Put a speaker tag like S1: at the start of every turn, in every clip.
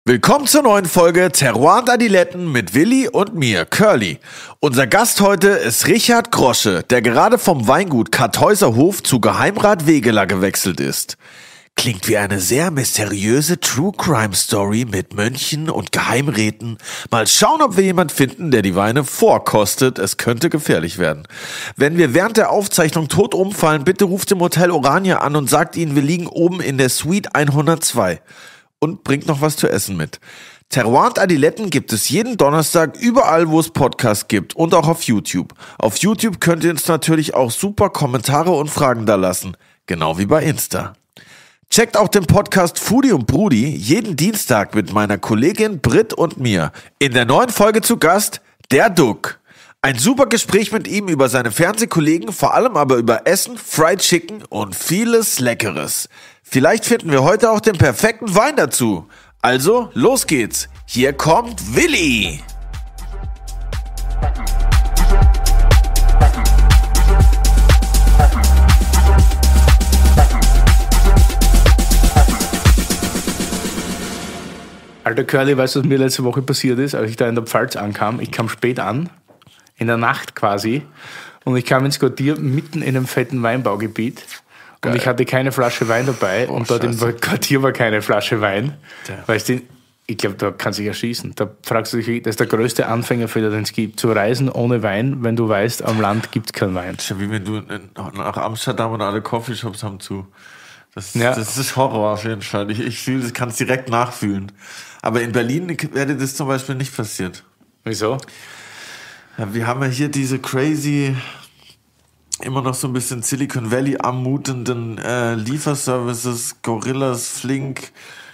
S1: Willkommen zur neuen Folge Terroir und Adiletten mit Willi und mir, Curly. Unser Gast heute ist Richard Grosche, der gerade vom Weingut Kartäuserhof zu Geheimrat Wegeler gewechselt ist. Klingt wie eine sehr mysteriöse True-Crime-Story mit Mönchen und Geheimräten. Mal schauen, ob wir jemanden finden, der die Weine vorkostet. Es könnte gefährlich werden. Wenn wir während der Aufzeichnung tot umfallen, bitte ruft im Hotel Orania an und sagt ihnen, wir liegen oben in der Suite 102. Und bringt noch was zu essen mit. Terroir und Adiletten gibt es jeden Donnerstag überall, wo es Podcasts gibt und auch auf YouTube. Auf YouTube könnt ihr uns natürlich auch super Kommentare und Fragen da lassen. Genau wie bei Insta. Checkt auch den Podcast Foodie und Brudi jeden Dienstag mit meiner Kollegin Britt und mir. In der neuen Folge zu Gast, der Duck. Ein super Gespräch mit ihm über seine Fernsehkollegen, vor allem aber über Essen, Fried Chicken und vieles Leckeres. Vielleicht finden wir heute auch den perfekten Wein dazu. Also, los geht's. Hier kommt Willi.
S2: Alter Curly, weißt du, was mir letzte Woche passiert ist, als ich da in der Pfalz ankam? Ich kam spät an, in der Nacht quasi, und ich kam ins Quartier mitten in einem fetten Weinbaugebiet. Geil. Und ich hatte keine Flasche Wein dabei und dort im Quartier war keine Flasche Wein. Ja. Weißt du, ich glaube, da kannst du dich erschießen. Da fragst du dich, das ist der größte Anfängerfehler, den es gibt. Zu reisen ohne Wein, wenn du weißt, am Land gibt es keinen Wein.
S1: Das ist ja wie wenn du nach Amsterdam und alle Coffeeshops haben zu. Das ist Horror auf jeden Fall. Ich fühle, ich kann es direkt nachfühlen. Aber in Berlin wäre das zum Beispiel nicht passiert.
S2: Wieso?
S1: Ja, wir haben ja hier diese crazy, immer noch so ein bisschen Silicon Valley anmutenden Lieferservices, Gorillas, Flink,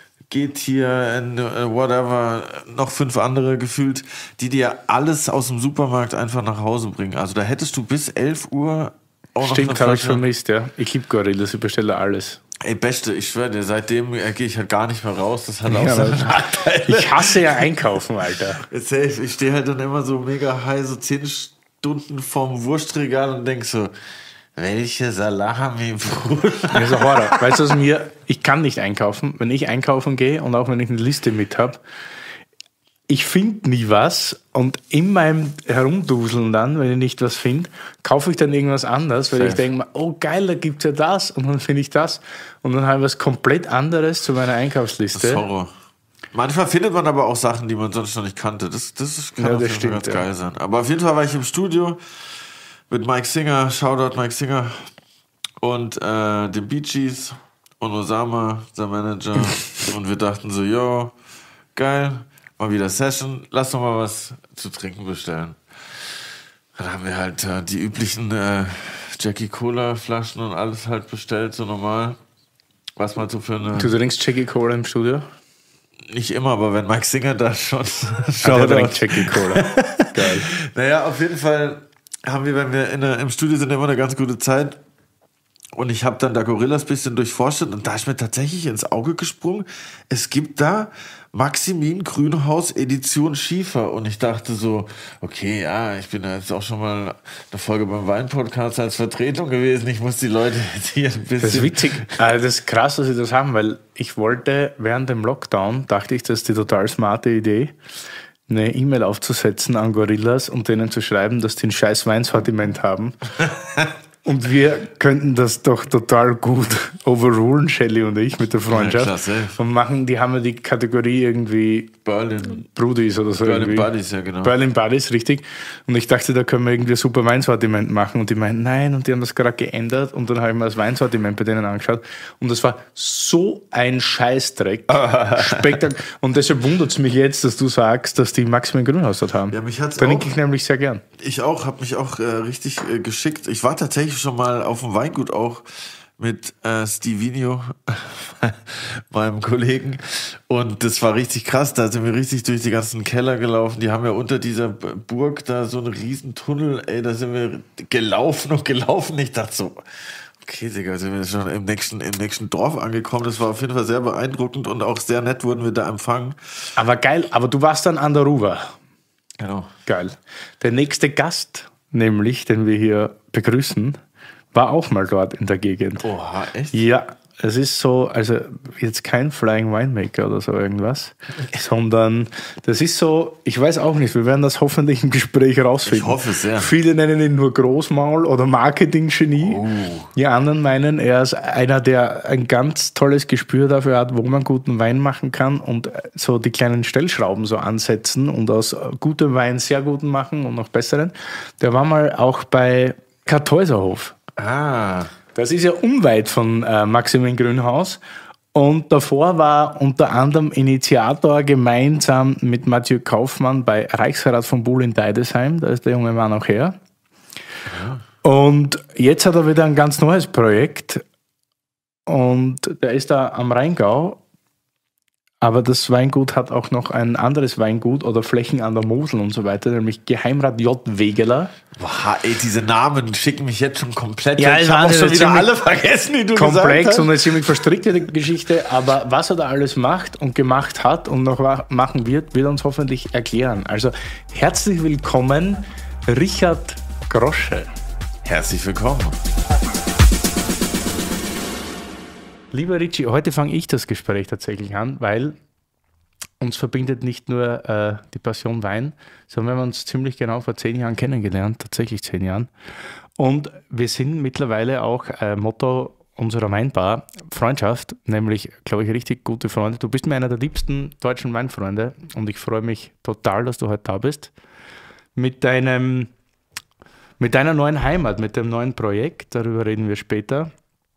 S1: Getir, whatever, noch 5 andere gefühlt, die dir alles aus dem Supermarkt einfach nach Hause bringen. Also da hättest du bis 11 Uhr auch noch.
S2: Stimmt, habe ich vermisst, ja. Ich liebe Gorillas, ich bestelle alles.
S1: Ey, Beste, ich schwöre dir, seitdem gehe ich halt gar nicht mehr raus. Das hat auch seine Nachteile.
S2: Ich hasse ja einkaufen, Alter.
S1: Ich stehe halt dann immer so mega high, so 10 Stunden vorm Wurstregal und denk so, welche Salami, Bruder.
S2: Das ist ein Horror. Weißt du, was ich kann nicht einkaufen. Wenn ich einkaufen gehe und auch wenn ich eine Liste mit habe, ich finde nie was und in meinem Herumduseln dann, wenn ich nicht was finde, kaufe ich dann irgendwas anderes, weil ich denke mir, oh geil, da gibt es ja das und dann finde ich das und dann habe ich was komplett anderes zu meiner Einkaufsliste.
S1: Das ist Horror. Manchmal findet man aber auch Sachen, die man sonst noch nicht kannte. Das kann auf jeden Fall ganz geil sein. Aber auf jeden Fall war ich im Studio mit Mike Singer, Shoutout Mike Singer und den Bee Gees und Osama, der Manager. Und wir dachten so, yo, geil, mal wieder Session, lass doch mal was zu trinken bestellen. Dann haben wir halt die üblichen Jackie Cola Flaschen und alles halt bestellt, so normal. Was mal so für eine...
S2: Du trinkst Jackie Cola im Studio?
S1: Nicht immer, aber wenn Mike Singer da schon...
S2: Der trinkt Jackie Cola. Geil.
S1: Naja, auf jeden Fall haben wir, wenn wir im Studio sind, immer eine ganz gute Zeit. Und ich habe dann da Gorillas ein bisschen durchforscht und da ist mir tatsächlich ins Auge gesprungen, es gibt da Maximin Grünhaus Edition Schiefer. Und ich dachte so, okay, ja, ich bin da jetzt auch schon mal eine Folge beim Wein-Podcast als Vertretung gewesen. Ich muss die Leute jetzt hier ein bisschen...
S2: Das ist witzig. Also das ist krass, dass sie das haben, weil ich wollte während dem Lockdown, dachte ich, das ist die total smarte Idee, eine E-Mail aufzusetzen an Gorillas und denen zu schreiben, dass die ein scheiß Weinsortiment haben. Und wir könnten das doch total gut overrulen, Shelly und ich, mit der Freundschaft. Ja, klasse. Und die haben ja die Kategorie irgendwie
S1: Berlin
S2: Brudis oder so.
S1: Berlin Buddies, ja genau.
S2: Berlin Buddies, richtig. Und ich dachte, da können wir irgendwie ein super Weinsortiment machen. Und die meinten, nein, und die haben das gerade geändert. Und dann habe ich mir das Weinsortiment bei denen angeschaut. Und das war so ein Scheißdreck. Spektakulär. Und deshalb wundert es mich jetzt, dass du sagst, dass die Maximin Grünhaus dort haben.
S1: Ja, mich hat's
S2: da trinke ich nämlich sehr gern.
S1: Ich auch, habe mich auch richtig geschickt. Ich war tatsächlich schon mal auf dem Weingut auch mit Stevenio, meinem Kollegen. Und das war richtig krass. Da sind wir richtig durch die ganzen Keller gelaufen. Die haben ja unter dieser Burg da so einen riesen Tunnel. Ey, da sind wir gelaufen und gelaufen. Ich dachte so, okay, Digga, sind wir schon im nächsten Dorf angekommen. Das war auf jeden Fall sehr beeindruckend und auch sehr nett wurden wir da empfangen.
S2: Aber geil, aber du warst dann an der Ruwer.
S1: Genau.
S2: Geil. Der nächste Gast, nämlich, den wir hier begrüßen, war auch mal dort in der Gegend.
S1: Oha, echt?
S2: Ja, es ist so, also jetzt kein Flying Winemaker oder so irgendwas, sondern das ist so, ich weiß auch nicht, wir werden das hoffentlich im Gespräch rausfinden.
S1: Ich hoffe es, ja.
S2: Viele nennen ihn nur Großmaul oder Marketing-Genie.
S1: Oh.
S2: Die anderen meinen, er ist einer, der ein ganz tolles Gespür dafür hat, wo man guten Wein machen kann und so die kleinen Stellschrauben so ansetzen und aus gutem Wein sehr guten machen und noch besseren. Der war mal auch bei Kartäuserhof.
S1: Ah.
S2: Das ist ja unweit von Maximilian Grünhaus. Und davor war unter anderem Initiator gemeinsam mit Mathieu Kaufmann bei Reichsrat von Buhl in Deidesheim. Da ist der junge Mann auch her. Ja. Und jetzt hat er wieder ein ganz neues Projekt. Und der ist da am Rheingau. Aber das Weingut hat auch noch ein anderes Weingut oder Flächen an der Mosel und so weiter, nämlich Geheimrat J. Wegeler.
S1: Boah, ey, diese Namen schicken mich jetzt schon komplett.
S2: Ja,
S1: ich habe auch schon wieder alle vergessen, die du gesagt hast.
S2: Komplex und eine ziemlich verstrickte Geschichte, aber was er da alles macht und gemacht hat und noch machen wird er uns hoffentlich erklären. Also herzlich willkommen, Richard Grosche.
S1: Herzlich willkommen.
S2: Lieber Richie, heute fange ich das Gespräch tatsächlich an, weil uns verbindet nicht nur die Passion Wein, sondern wir haben uns ziemlich genau vor 10 Jahren kennengelernt, tatsächlich 10 Jahren. Und wir sind mittlerweile auch Motto unserer Weinbar Freundschaft, nämlich, glaube ich, richtig gute Freunde. Du bist mir einer der liebsten deutschen Weinfreunde und ich freue mich total, dass du heute da bist. Mit deiner neuen Heimat, mit dem neuen Projekt, darüber reden wir später.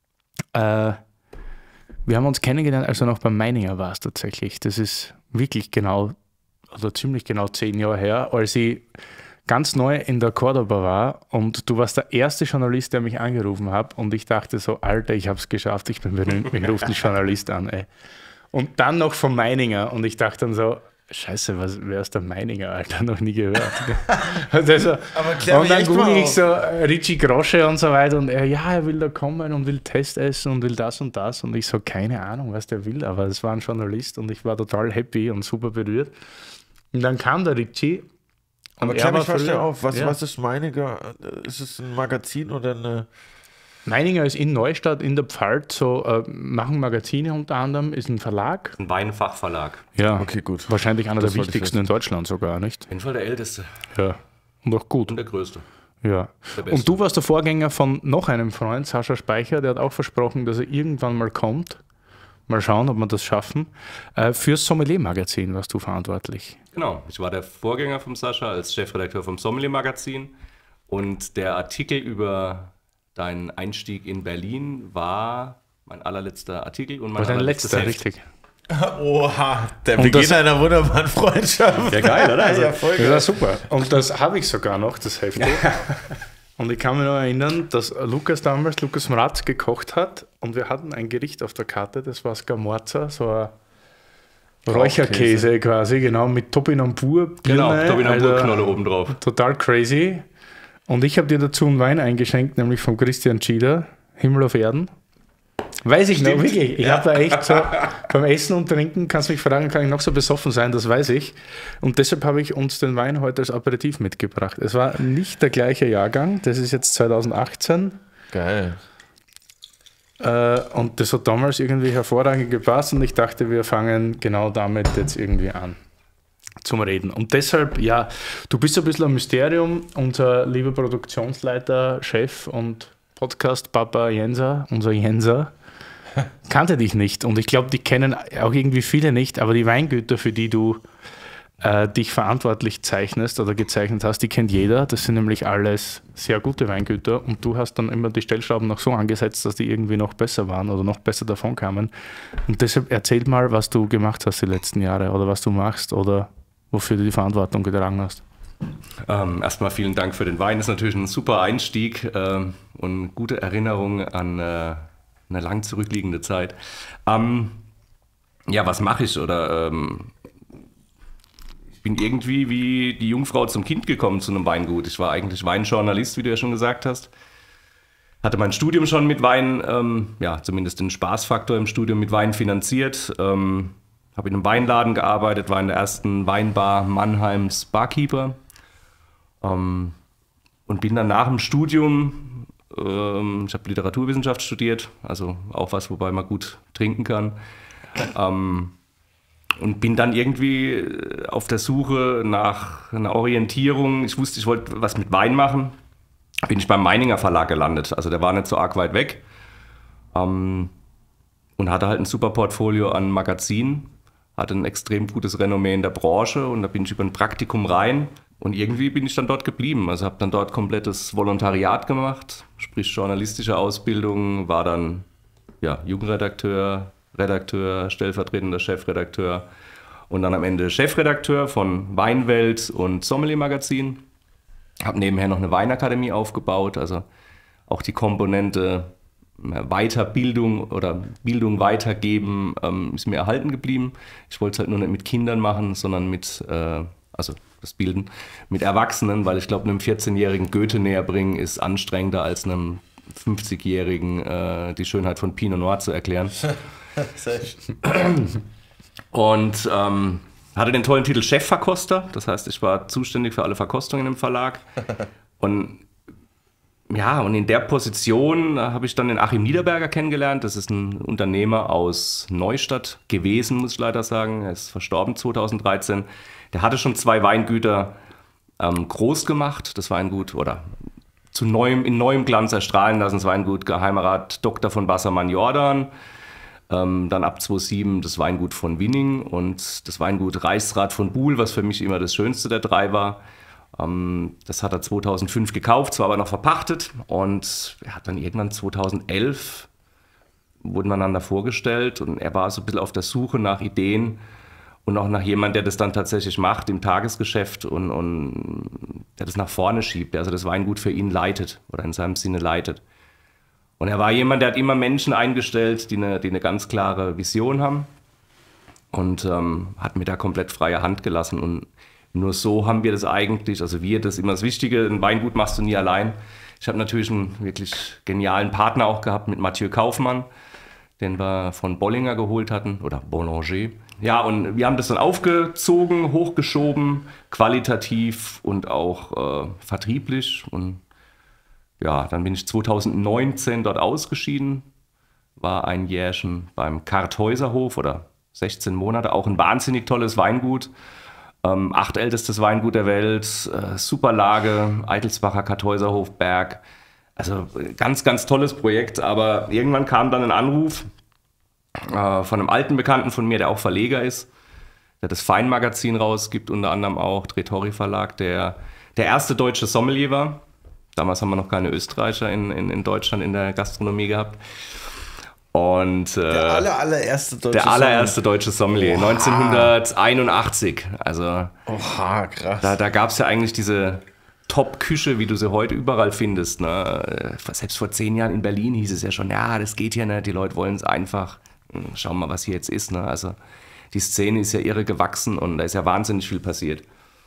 S2: Wir haben uns kennengelernt, als du noch beim Meininger warst tatsächlich. Das ist wirklich genau, oder ziemlich genau 10 Jahre her, als ich ganz neu in der Cordoba war und du warst der erste Journalist, der mich angerufen hat und ich dachte so, Alter, ich habe es geschafft, ich bin berühmt, mich ruft ein Journalist an. Ey. Und dann noch vom Meininger und ich dachte dann so, Scheiße, wer ist der Meininger, Alter? Noch nie gehört. Also, und dann google ich so Richie Grosche und so weiter und er will da kommen und will Testessen und will das und das und ich so, keine Ahnung, was der will, aber es war ein Journalist und ich war total happy und super berührt. Und dann kam der Richie.
S1: Aber klär mich fast auf, was ist Meininger? Ist es ein Magazin oder eine...
S2: Meininger ist in Neustadt, in der Pfalz, machen Magazine unter anderem, ist ein Verlag.
S3: Ein Weinfachverlag.
S2: Ja, okay, gut. Wahrscheinlich einer der wichtigsten in Deutschland sogar, nicht?
S3: Auf jeden Fall der älteste.
S2: Ja, und auch gut.
S3: Und der größte.
S2: Ja. Und du warst der Vorgänger von noch einem Freund, Sascha Speicher, der hat auch versprochen, dass er irgendwann mal kommt. Mal schauen, ob wir das schaffen. Fürs Sommelier-Magazin warst du verantwortlich.
S3: Genau, ich war der Vorgänger vom Sascha als Chefredakteur vom Sommelier-Magazin und der Artikel über dein Einstieg in Berlin war mein allerletzter Artikel und mein allerletztes Heft.
S2: Richtig.
S1: Oha, der Beginn einer wunderbaren Freundschaft.
S3: Ja, geil, oder?
S2: Also, das war super. Und das habe ich sogar noch, das Heft. Und ich kann mich noch erinnern, dass Lukas Mraz gekocht hat und wir hatten ein Gericht auf der Karte, das war Scamorza, so ein Räucherkäse quasi, genau, mit Topinambur.
S3: Genau, Topinambur-Knolle obendrauf.
S2: Total crazy. Und ich habe dir dazu einen Wein eingeschenkt, nämlich von Christian Schieder, Himmel auf Erden. Weiß ich noch, wirklich. Ich habe da echt so, beim Essen und Trinken, kannst du mich fragen, kann ich noch so besoffen sein, das weiß ich. Und deshalb habe ich uns den Wein heute als Aperitif mitgebracht. Es war nicht der gleiche Jahrgang, das ist jetzt 2018.
S1: Geil.
S2: Und das hat damals irgendwie hervorragend gepasst und ich dachte, wir fangen genau damit jetzt irgendwie an zum Reden. Und deshalb, ja, du bist ein bisschen ein Mysterium, unser lieber Produktionsleiter, Chef und Podcast-Papa Jenser, unser Jenser, kannte dich nicht. Und ich glaube, die kennen auch irgendwie viele nicht, aber die Weingüter, für die du dich verantwortlich zeichnest oder gezeichnet hast, die kennt jeder. Das sind nämlich alles sehr gute Weingüter und du hast dann immer die Stellschrauben noch so angesetzt, dass die irgendwie noch besser waren oder noch besser davon kamen. Und deshalb erzähl mal, was du gemacht hast die letzten Jahre oder was du machst oder wofür du die Verantwortung getragen hast.
S3: Erstmal vielen Dank für den Wein. Das ist natürlich ein super Einstieg und gute Erinnerung an eine lang zurückliegende Zeit. Ja, was mache ich? Ich bin irgendwie wie die Jungfrau zum Kind gekommen zu einem Weingut. Ich war eigentlich Weinjournalist, wie du ja schon gesagt hast. Hatte mein Studium schon mit Wein, zumindest den Spaßfaktor im Studium mit Wein finanziert. Habe in einem Weinladen gearbeitet, war in der ersten Weinbar Mannheims Barkeeper. Und bin dann nach dem Studium Ich habe Literaturwissenschaft studiert, also auch was, wobei man gut trinken kann. Und bin dann irgendwie auf der Suche nach einer Orientierung. Ich wusste, ich wollte was mit Wein machen. Bin ich beim Meininger Verlag gelandet. Also der war nicht so arg weit weg. Und hatte halt ein super Portfolio an Magazinen. Hatte ein extrem gutes Renommee in der Branche. Und da bin ich über ein Praktikum rein. Und irgendwie bin ich dann dort geblieben. Also habe dann dort komplettes Volontariat gemacht. Sprich journalistische Ausbildung. War dann Jugendredakteur, Redakteur, stellvertretender Chefredakteur und dann am Ende Chefredakteur von Weinwelt und Sommelier Magazin. Habe nebenher noch eine Weinakademie aufgebaut, also auch die Komponente Weiterbildung oder Bildung weitergeben ist mir erhalten geblieben. Ich wollte es halt nur nicht mit Kindern machen, sondern mit das Bilden mit Erwachsenen, weil ich glaube, einem 14-jährigen Goethe näher bringen ist anstrengender als einem 50-jährigen die Schönheit von Pinot Noir zu erklären. Und hatte den tollen Titel Chefverkoster, das heißt, ich war zuständig für alle Verkostungen im Verlag. Und in der Position habe ich dann den Achim Niederberger kennengelernt. Das ist ein Unternehmer aus Neustadt gewesen, muss ich leider sagen. Er ist verstorben 2013. Der hatte schon 2 Weingüter groß gemacht. Das Weingut oder in neuem Glanz erstrahlen lassen. Das Weingut Geheimerat Dr. von Bassermann-Jordan. Dann ab 2007 das Weingut von Winning und das Weingut Reichsrat von Buhl, was für mich immer das schönste der 3 war. Das hat er 2005 gekauft, zwar aber noch verpachtet. Und er hat dann irgendwann 2011 wurden wir einander vorgestellt und er war so ein bisschen auf der Suche nach Ideen und auch nach jemandem, der das dann tatsächlich macht im Tagesgeschäft und der das nach vorne schiebt, der also das Weingut für ihn leitet oder in seinem Sinne leitet. Und er war jemand, der hat immer Menschen eingestellt, die eine ganz klare Vision haben und hat mir da komplett freie Hand gelassen. Und nur so haben wir das eigentlich, das ist immer das Wichtige, ein Weingut machst du nie allein. Ich habe natürlich einen wirklich genialen Partner auch gehabt mit Mathieu Kaufmann, den wir von Bollinger geholt hatten, oder Boulanger. Ja, und wir haben das dann aufgezogen, hochgeschoben, qualitativ und auch vertrieblich. Und ja, dann bin ich 2019 dort ausgeschieden, war ein Jährchen beim Karthäuserhof oder 16 Monate, auch ein wahnsinnig tolles Weingut, 8. ältestes Weingut der Welt, super Lage, Eitelsbacher Karthäuserhof Berg, also ganz, ganz tolles Projekt, aber irgendwann kam dann ein Anruf von einem alten Bekannten von mir, der auch Verleger ist, der das Feinmagazin rausgibt, unter anderem auch Tretori Verlag, der erste deutsche Sommelier war. Damals haben wir noch keine Österreicher in Deutschland in der Gastronomie gehabt. Und
S1: der allererste
S3: deutsche Sommelier,
S1: Oha.
S3: 1981. Also
S1: Oha, krass.
S3: Da gab es ja eigentlich diese Top-Küche, wie du sie heute überall findest. Ne? Selbst vor 10 Jahren in Berlin hieß es ja schon, ja, das geht ja nicht, die Leute wollen es einfach. Schauen wir mal, was hier jetzt ist. Ne? Also die Szene ist ja irre gewachsen und da ist ja wahnsinnig viel passiert.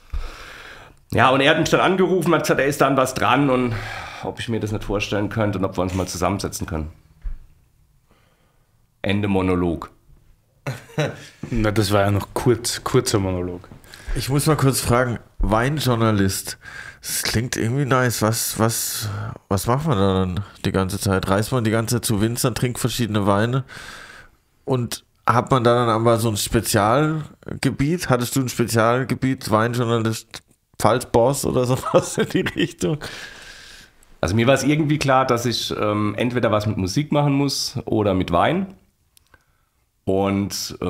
S3: Ja, und er hat mich dann angerufen, hat gesagt, er ist da an was dran und ob ich mir das nicht vorstellen könnte und ob wir uns mal zusammensetzen können. Ende Monolog.
S2: Na, das war ja noch kurzer Monolog.
S1: Ich muss mal kurz fragen, Weinjournalist, das klingt irgendwie nice. Was macht man da dann die ganze Zeit? Reist man die ganze Zeit zu Winzern, trinkt verschiedene Weine und hat man da dann aber so ein Spezialgebiet? Hattest du ein Spezialgebiet, Weinjournalist, Pfalz-Boss oder sowas in die Richtung?
S3: Also mir war es irgendwie klar, dass ich entweder was mit Musik machen muss oder mit Wein. Und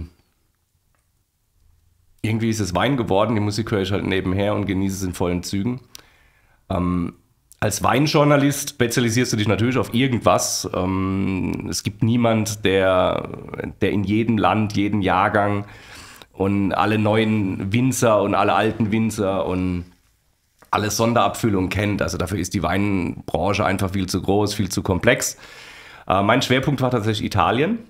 S3: irgendwie ist es Wein geworden, die Musik höre ich halt nebenher und genieße es in vollen Zügen. Als Weinjournalist spezialisierst du dich natürlich auf irgendwas. Es gibt niemand, der in jedem Land, jeden Jahrgang und alle neuen Winzer und alle alten Winzer und alle Sonderabfüllungen kennt. Also dafür ist die Weinbranche einfach viel zu groß, viel zu komplex. Mein Schwerpunkt war tatsächlich Italien.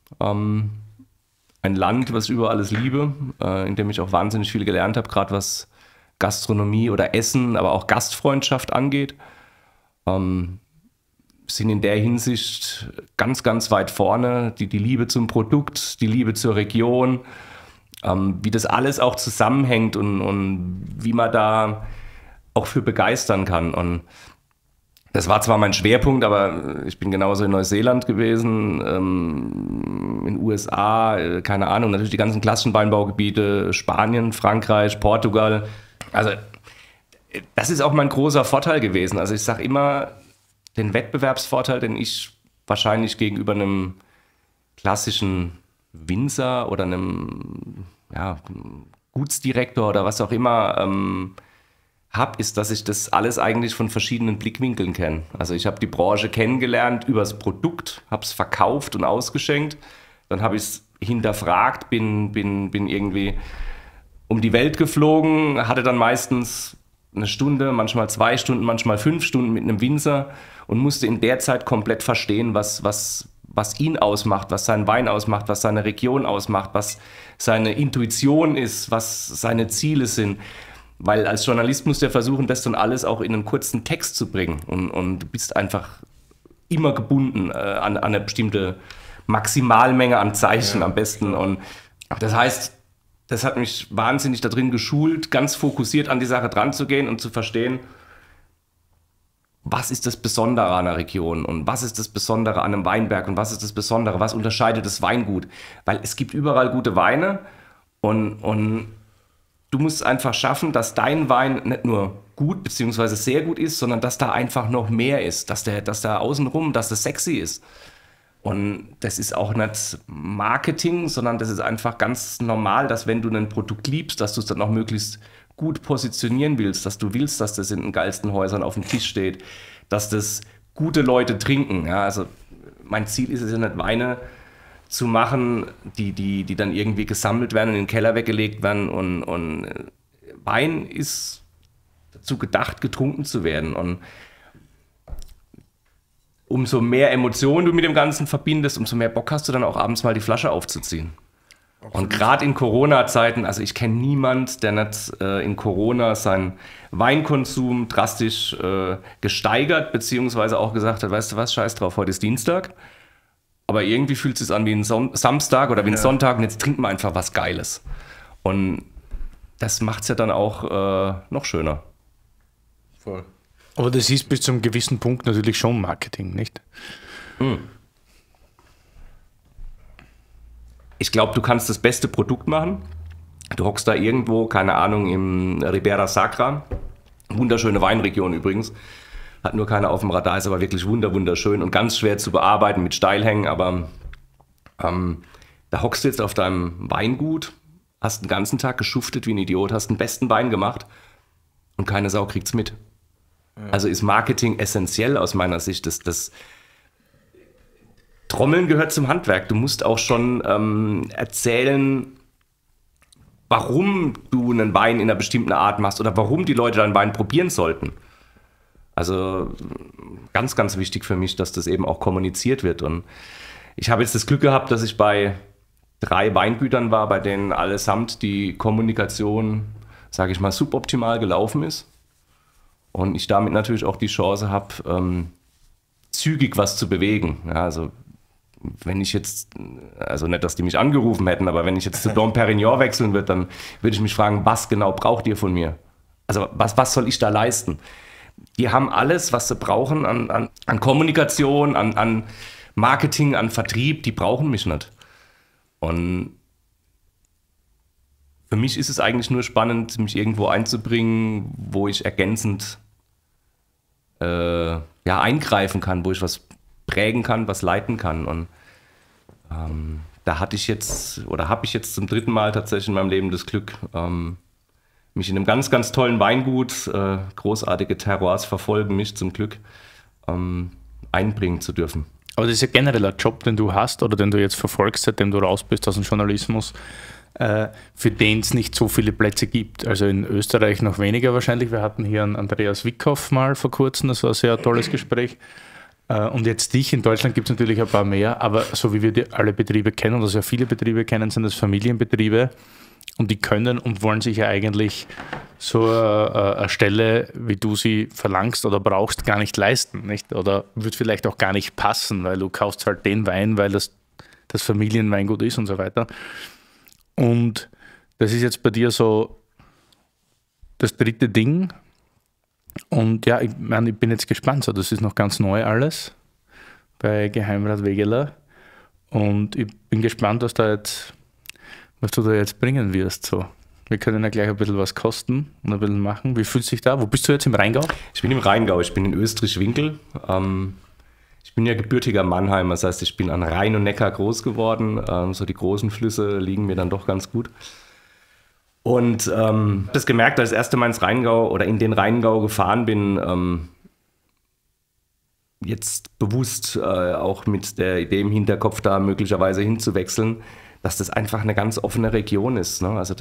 S3: Ein Land, was ich über alles liebe, in dem ich auch wahnsinnig viel gelernt habe, gerade was Gastronomie oder Essen, aber auch Gastfreundschaft angeht. Sind in der Hinsicht ganz, ganz weit vorne. Die Liebe zum Produkt, die Liebe zur Region, wie das alles auch zusammenhängt und wie man da auch für begeistern kann. Und Das war zwar mein Schwerpunkt, aber ich bin genauso in Neuseeland gewesen, in den USA, keine Ahnung, natürlich die ganzen klassischen Weinbaugebiete, Spanien, Frankreich, Portugal. Also das ist auch mein großer Vorteil gewesen. Also ich sage immer, den Wettbewerbsvorteil, den ich wahrscheinlich gegenüber einem klassischen Winzer oder einem Gutsdirektor oder was auch immer habe, ist, dass ich das alles eigentlich von verschiedenen Blickwinkeln kenne. Also ich habe die Branche kennengelernt übers Produkt, habe es verkauft und ausgeschenkt. Dann habe ich es hinterfragt, bin irgendwie um die Welt geflogen, hatte dann meistens eine Stunde, manchmal 2 Stunden, manchmal 5 Stunden mit einem Winzer und musste in der Zeit komplett verstehen, was ihn ausmacht, was seinen Wein ausmacht, was seine Region ausmacht, was seine Intuition ist, was seine Ziele sind. Weil als Journalist musst du ja versuchen, das dann alles auch in einen kurzen Text zu bringen. Und du bist einfach immer gebunden an eine bestimmte Maximalmenge an Zeichen am besten. Und das heißt, das hat mich wahnsinnig darin geschult, ganz fokussiert an die Sache dran zu gehen und zu verstehen, was ist das Besondere an einer Region und was ist das Besondere an einem Weinberg und was ist das Besondere, was unterscheidet das Weingut. Weil es gibt überall gute Weine und du musst einfach schaffen, dass dein Wein nicht nur gut bzw. sehr gut ist, sondern dass da einfach noch mehr ist, dass da außenrum, dass das sexy ist. Und das ist auch nicht Marketing, sondern das ist einfach ganz normal, dass wenn du ein Produkt liebst, dass du es dann auch möglichst gut positionieren willst, dass du willst, dass das in den geilsten Häusern auf dem Tisch steht, dass das gute Leute trinken. Ja, also mein Ziel ist es ja nicht, Weine zu machen, die dann irgendwie gesammelt werden und in den Keller weggelegt werden. Und Wein ist dazu gedacht, getrunken zu werden. Und umso mehr Emotionen du mit dem Ganzen verbindest, umso mehr Bock hast du dann auch abends mal die Flasche aufzuziehen. Absolut. Und gerade in Corona-Zeiten, also ich kenne niemanden, der nicht in Corona seinen Weinkonsum drastisch gesteigert, beziehungsweise auch gesagt hat, weißt du was, scheiß drauf, heute ist Dienstag. Aber irgendwie fühlt es sich an wie ein Samstag oder wie ein Sonntag und jetzt trinken wir einfach was Geiles. Und das macht es ja dann auch noch schöner.
S2: Voll. Aber das ist bis zu einem gewissen Punkt natürlich schon Marketing, nicht?
S3: Ich glaube, du kannst das beste Produkt machen. Du hockst da irgendwo, keine Ahnung, im Ribera Sacra. Wunderschöne Weinregion übrigens. Hat nur keiner auf dem Radar, ist aber wirklich wunderschön und ganz schwer zu bearbeiten mit Steilhängen. Aber da hockst du jetzt auf deinem Weingut, hast den ganzen Tag geschuftet wie ein Idiot, hast den besten Wein gemacht und keine Sau kriegt's mit. Ja. Also ist Marketing essentiell aus meiner Sicht. Das Trommeln gehört zum Handwerk. Du musst auch schon erzählen, warum du einen Wein in einer bestimmten Art machst oder warum die Leute deinen Wein probieren sollten. Also ganz, ganz wichtig für mich, dass das eben auch kommuniziert wird. Und ich habe jetzt das Glück gehabt, dass ich bei 3 Weingütern war, bei denen allesamt die Kommunikation, sage ich mal, suboptimal gelaufen ist. Und ich damit natürlich auch die Chance habe, zügig was zu bewegen. Ja, also wenn ich jetzt, also nicht, dass die mich angerufen hätten, aber wenn ich jetzt zu Dom Perignon wechseln würde, dann würde ich mich fragen, was genau braucht ihr von mir? Also was soll ich da leisten? Die haben alles, was sie brauchen an Kommunikation, an Marketing, an Vertrieb, die brauchen mich nicht. Und für mich ist es eigentlich nur spannend, mich irgendwo einzubringen, wo ich ergänzend eingreifen kann, wo ich was prägen kann, was leiten kann. Und da habe ich jetzt zum 3. Mal tatsächlich in meinem Leben das Glück, mich in einem ganz, ganz tollen Weingut, großartige Terroirs verfolgen mich zum Glück, einbringen zu dürfen.
S2: Aber das ist ja generell ein Job, den du hast oder den du jetzt verfolgst, seitdem du raus bist aus dem Journalismus, für den es nicht so viele Plätze gibt. Also in Österreich noch weniger wahrscheinlich. Wir hatten hier einen Andreas Wickhoff mal vor kurzem, das war ein sehr tolles Gespräch. Und jetzt dich, in Deutschland gibt es natürlich ein paar mehr, aber so wie wir alle Betriebe kennen, oder sehr viele Betriebe kennen, sind das Familienbetriebe. Und die können und wollen sich ja eigentlich so eine Stelle, wie du sie verlangst oder brauchst, gar nicht leisten. Nicht? Oder wird vielleicht auch gar nicht passen, weil du kaufst halt den Wein, weil das Familienweingut ist und so weiter. Und das ist jetzt bei dir so das 3. Ding. Und ja, ich meine, ich bin jetzt gespannt. So, das ist noch ganz neu alles bei Geheimrat Wegeler. Und ich bin gespannt, was du da jetzt bringen wirst. So. Wir können ja gleich ein bisschen was kosten und ein bisschen machen. Wie fühlt sich da? Wo bist du jetzt, im Rheingau?
S3: Ich bin im Rheingau, ich bin in Österreich-Winkel. Ich bin ja gebürtiger Mannheimer, das heißt, ich bin an Rhein und Neckar groß geworden. So die großen Flüsse liegen mir dann doch ganz gut. Und das gemerkt, als ich das erste Mal ins Rheingau oder in den Rheingau gefahren bin, jetzt bewusst auch mit der Idee im Hinterkopf da möglicherweise hinzuwechseln, dass das einfach eine ganz offene Region ist. Ne? Also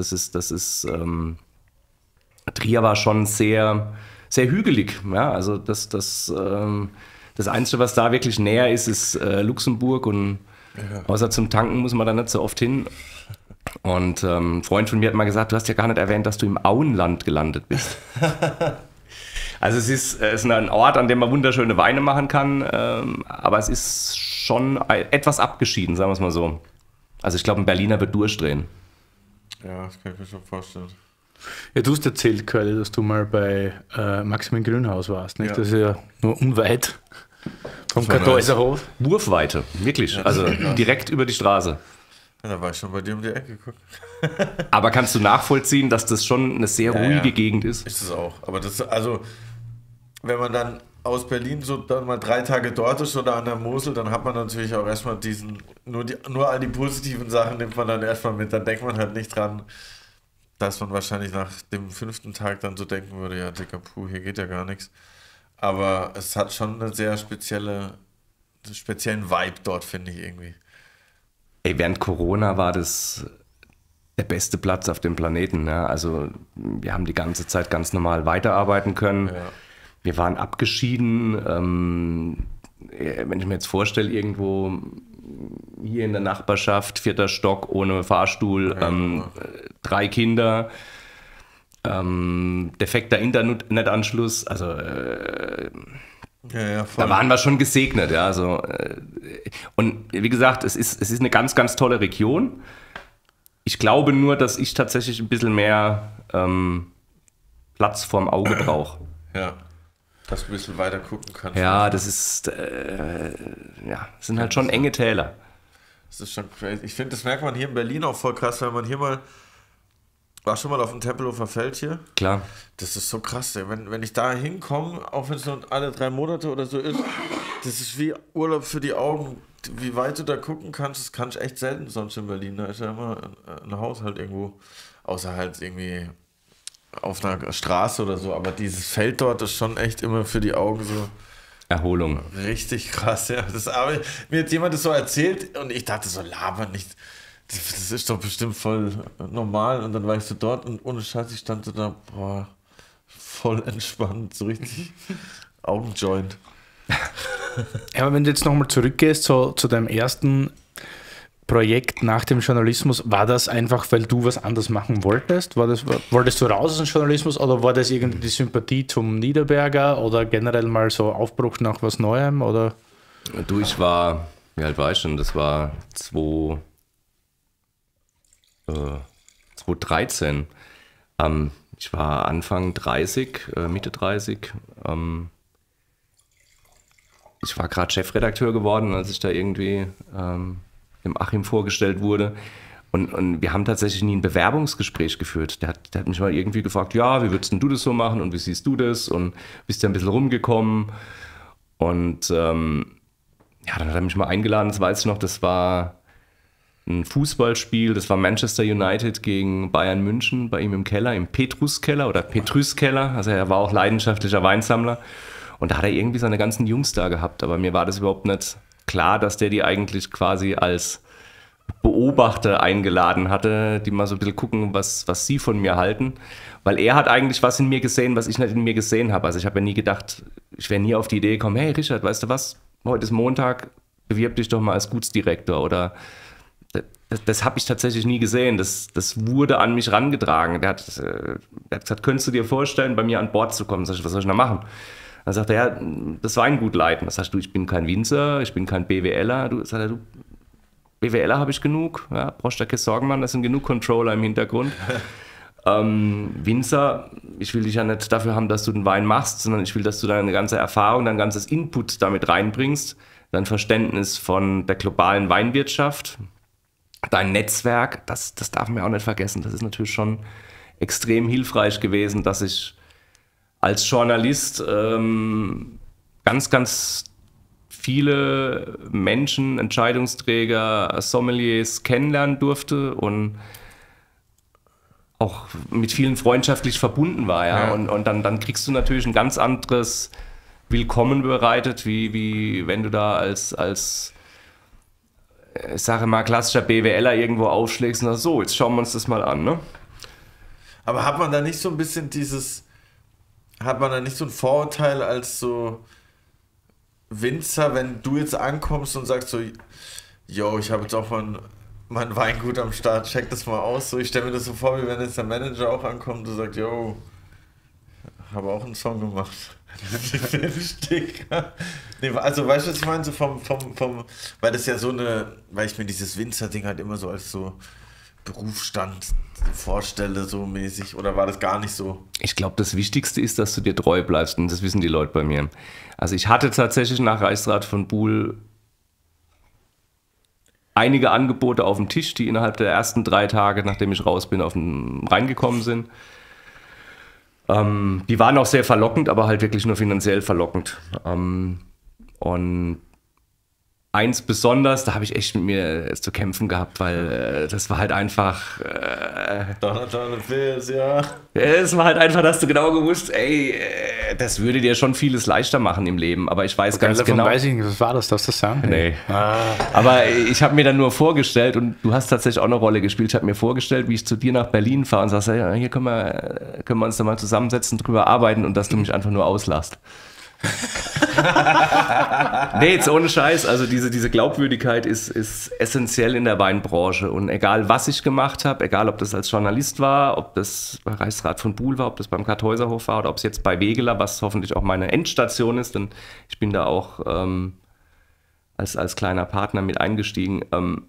S3: Trier war schon sehr, sehr hügelig. Ja? Also das Einzige, was da wirklich näher ist Luxemburg und außer zum Tanken muss man da nicht so oft hin. Und ein Freund von mir hat mal gesagt, du hast ja gar nicht erwähnt, dass du im Auenland gelandet bist. Also es ist ein Ort, an dem man wunderschöne Weine machen kann, aber es ist schon etwas abgeschieden, sagen wir es mal so. Also ich glaube, ein Berliner wird durchdrehen.
S1: Ja, das kann ich mir schon vorstellen.
S2: Ja, du hast erzählt, Curly, dass du mal bei Maximilian Grünhaus warst, nicht?
S1: Ja.
S2: Das ist ja nur unweit vom Kartäuserhof.
S3: Wurfweite, wirklich. Also direkt über die Straße.
S1: Ja, da war ich schon bei dir um die Ecke geguckt.
S3: Aber kannst du nachvollziehen, dass das schon eine sehr ruhige Gegend ist?
S1: Ist es auch. Aber wenn man dann aus Berlin so dann mal 3 Tage dort ist oder an der Mosel, dann hat man natürlich auch erstmal nur all die positiven Sachen nimmt man dann erstmal mit. Dann denkt man halt nicht dran, dass man wahrscheinlich nach dem 5. Tag dann so denken würde, ja, Dicker, puh, hier geht ja gar nichts. Aber es hat schon einen sehr speziellen Vibe dort, finde ich irgendwie.
S3: Ey, während Corona war das der beste Platz auf dem Planeten. Ne? Also wir haben die ganze Zeit ganz normal weiterarbeiten können. Ja. Wir waren abgeschieden. Wenn ich mir jetzt vorstelle, irgendwo hier in der Nachbarschaft, 4. Stock, ohne Fahrstuhl, 3 Kinder, defekter Internetanschluss, also da waren wir schon gesegnet. Ja, also, und wie gesagt, es ist eine ganz, ganz tolle Region. Ich glaube nur, dass ich tatsächlich ein bisschen mehr Platz vorm Auge brauche.
S1: Ja. Dass du ein bisschen weiter gucken kannst.
S3: Ja, das ist, sind halt schon enge Täler.
S1: Das ist schon crazy. Ich finde, das merkt man hier in Berlin auch voll krass, wenn man hier war schon mal auf dem Tempelhofer Feld hier?
S3: Klar.
S1: Das ist so krass, ey. Wenn ich da hinkomme, auch wenn es nur alle 3 Monate oder so ist, das ist wie Urlaub für die Augen. Wie weit du da gucken kannst, das kann ich echt selten sonst in Berlin. Da ist ja immer ein Haushalt irgendwo, außer halt irgendwie auf einer Straße oder so, aber dieses Feld dort ist schon echt immer für die Augen so
S3: Erholung.
S1: Richtig krass, ja. Aber mir hat jemand das so erzählt und ich dachte so, laber nicht. Das ist doch bestimmt voll normal. Und dann war ich so dort und ohne Scheiß, ich stand so da, boah, voll entspannt, so richtig Augenjoint.
S2: Ja, aber wenn du jetzt nochmal zurückgehst zu deinem ersten Projekt nach dem Journalismus, war das einfach, weil du was anderes machen wolltest? Wolltest du raus aus dem Journalismus oder war das irgendwie die Sympathie zum Niederberger oder generell mal so Aufbruch nach was Neuem? Oder?
S3: Du, wie alt war ich schon? Das war 2013. Ich war Anfang 30, Mitte 30. Ich war gerade Chefredakteur geworden, als ich da irgendwie dem Achim vorgestellt wurde. Und wir haben tatsächlich nie ein Bewerbungsgespräch geführt. Der hat mich mal irgendwie gefragt, ja, wie würdest denn du das so machen und wie siehst du das? Und bist ja ein bisschen rumgekommen. Und dann hat er mich mal eingeladen, das weiß ich noch, das war ein Fußballspiel, das war Manchester United gegen Bayern München, bei ihm im Keller, im Petrus-Keller oder Petrus-Keller. Also er war auch leidenschaftlicher Weinsammler. Und da hat er irgendwie seine ganzen Jungs da gehabt. Aber mir war das überhaupt nicht klar, dass der die eigentlich quasi als Beobachter eingeladen hatte, die mal so ein bisschen gucken, was sie von mir halten. Weil er hat eigentlich was in mir gesehen, was ich nicht in mir gesehen habe. Also ich habe ja nie gedacht, ich wäre nie auf die Idee gekommen, hey Richard, weißt du was, heute ist Montag, bewirb dich doch mal als Gutsdirektor. Oder das habe ich tatsächlich nie gesehen. Das wurde an mich rangetragen. Der hat gesagt, könntest du dir vorstellen, bei mir an Bord zu kommen? Sag ich, was soll ich da machen? Dann sagt er, ja, das Weingut leiten. Das sagst du, ich bin kein Winzer, ich bin kein BWLer. Du, BWLer habe ich genug, ja, brauchst du da keine Sorgen machen, das sind genug Controller im Hintergrund. Winzer, ich will dich ja nicht dafür haben, dass du den Wein machst, sondern ich will, dass du deine ganze Erfahrung, dein ganzes Input damit reinbringst, dein Verständnis von der globalen Weinwirtschaft, dein Netzwerk, das darf man ja auch nicht vergessen. Das ist natürlich schon extrem hilfreich gewesen, dass ich als Journalist ganz, ganz viele Menschen, Entscheidungsträger, Sommeliers kennenlernen durfte und auch mit vielen freundschaftlich verbunden war. Ja? Und dann kriegst du natürlich ein ganz anderes Willkommen bereitet, wie wenn du da als ich sage mal, klassischer BWLer irgendwo aufschlägst und sagst, so, jetzt schauen wir uns das mal an. Ne?
S1: Aber hat man da nicht so ein bisschen hat man da nicht so ein Vorurteil als so Winzer, wenn du jetzt ankommst und sagst so, yo, ich habe jetzt auch mein Weingut am Start, check das mal aus. So, ich stelle mir das so vor, wie wenn jetzt der Manager auch ankommt und sagt, yo, habe auch einen Song gemacht. Nee, also weißt du, was ich meine? So weil das ja weil ich mir dieses Winzer-Ding halt immer so als so Berufsstand vorstelle, so mäßig, oder war das gar nicht so?
S3: Ich glaube, das Wichtigste ist, dass du dir treu bleibst und das wissen die Leute bei mir. Also ich hatte tatsächlich nach Reichsrat von Buhl einige Angebote auf dem Tisch, die innerhalb der ersten 3 Tage, nachdem ich raus bin, reingekommen sind. Die waren auch sehr verlockend, aber halt wirklich nur finanziell verlockend. Und eins besonders, da habe ich echt mit mir zu kämpfen gehabt, weil das war halt einfach... Es war halt einfach, dass du genau gewusst, ey, das würde dir schon vieles leichter machen im Leben, aber ich weiß ganz genau...
S2: Weiß ich nicht, was war das? Darfst du das sagen?
S3: Nee. Aber ich habe mir dann nur vorgestellt, und du hast tatsächlich auch eine Rolle gespielt, ich habe mir vorgestellt, wie ich zu dir nach Berlin fahre und sagst, ja, hier können wir uns da mal zusammensetzen, drüber arbeiten und dass du mich einfach nur auslässt. Nee, jetzt ohne Scheiß, also diese Glaubwürdigkeit ist essentiell in der Weinbranche, und egal was ich gemacht habe, egal ob das als Journalist war, ob das bei Reichsrat von Buhl war, ob das beim Kartäuserhof war oder ob es jetzt bei Wegeler, was hoffentlich auch meine Endstation ist, denn ich bin da auch als kleiner Partner mit eingestiegen,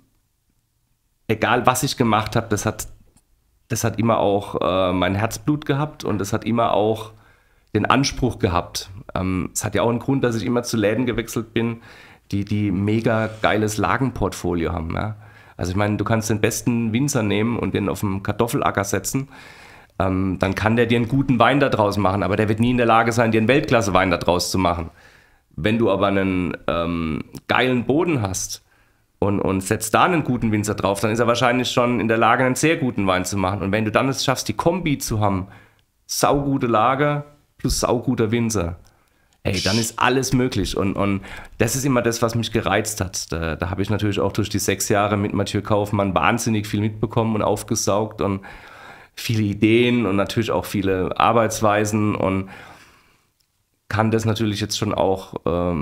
S3: egal was ich gemacht habe, das hat immer auch mein Herzblut gehabt, und das hat immer auch den Anspruch gehabt. Es hat ja auch einen Grund, dass ich immer zu Läden gewechselt bin, die mega geiles Lagenportfolio haben. Ja? Also ich meine, du kannst den besten Winzer nehmen und den auf den Kartoffelacker setzen, dann kann der dir einen guten Wein da draus machen, aber der wird nie in der Lage sein, dir einen Weltklasse-Wein da draus zu machen. Wenn du aber einen geilen Boden hast und setzt da einen guten Winzer drauf, dann ist er wahrscheinlich schon in der Lage, einen sehr guten Wein zu machen. Und wenn du dann es schaffst, die Kombi zu haben, saugute Lage plus sauguter Winzer, ey, dann ist alles möglich. Und das ist immer das, was mich gereizt hat. Da habe ich natürlich auch durch die 6 Jahre mit Mathieu Kaufmann wahnsinnig viel mitbekommen und aufgesaugt und viele Ideen und natürlich auch viele Arbeitsweisen, und kann das natürlich jetzt schon auch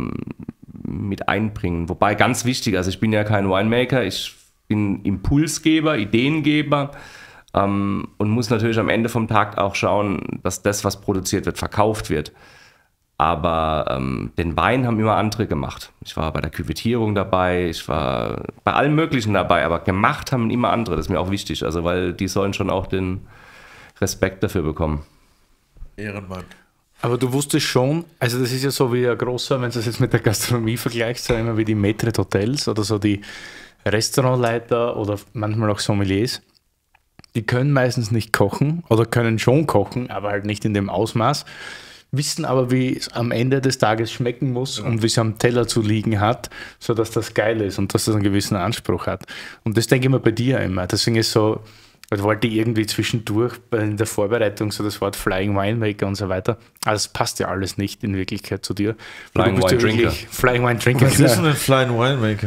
S3: mit einbringen. Wobei ganz wichtig, also ich bin ja kein Winemaker, ich bin Impulsgeber, Ideengeber, und muss natürlich am Ende vom Tag auch schauen, dass das, was produziert wird, verkauft wird. Aber den Wein haben immer andere gemacht. Ich war bei der Küvettierung dabei, ich war bei allem Möglichen dabei, aber gemacht haben immer andere. Das ist mir auch wichtig, also weil die sollen schon auch den Respekt dafür bekommen.
S1: Ehrenmann.
S2: Aber du wusstest schon, also das ist ja so wie ein großer, wenn du das jetzt mit der Gastronomie vergleichst, so immer wie die Maîtres d'Hôtels oder so die Restaurantleiter oder manchmal auch Sommeliers. Die können meistens nicht kochen oder können schon kochen, aber halt nicht in dem Ausmaß, wissen aber, wie es am Ende des Tages schmecken muss und wie es am Teller zu liegen hat, sodass das geil ist und dass das einen gewissen Anspruch hat. Und das denke ich mir bei dir immer. Deswegen ist so, ich wollte irgendwie zwischendurch in der Vorbereitung so das Wort Flying Winemaker und so weiter. Also es passt ja alles nicht in Wirklichkeit zu dir.
S3: Flying Wine Drinker.
S2: Flying Wine Drinker.
S1: Was ist denn ein Flying Winemaker?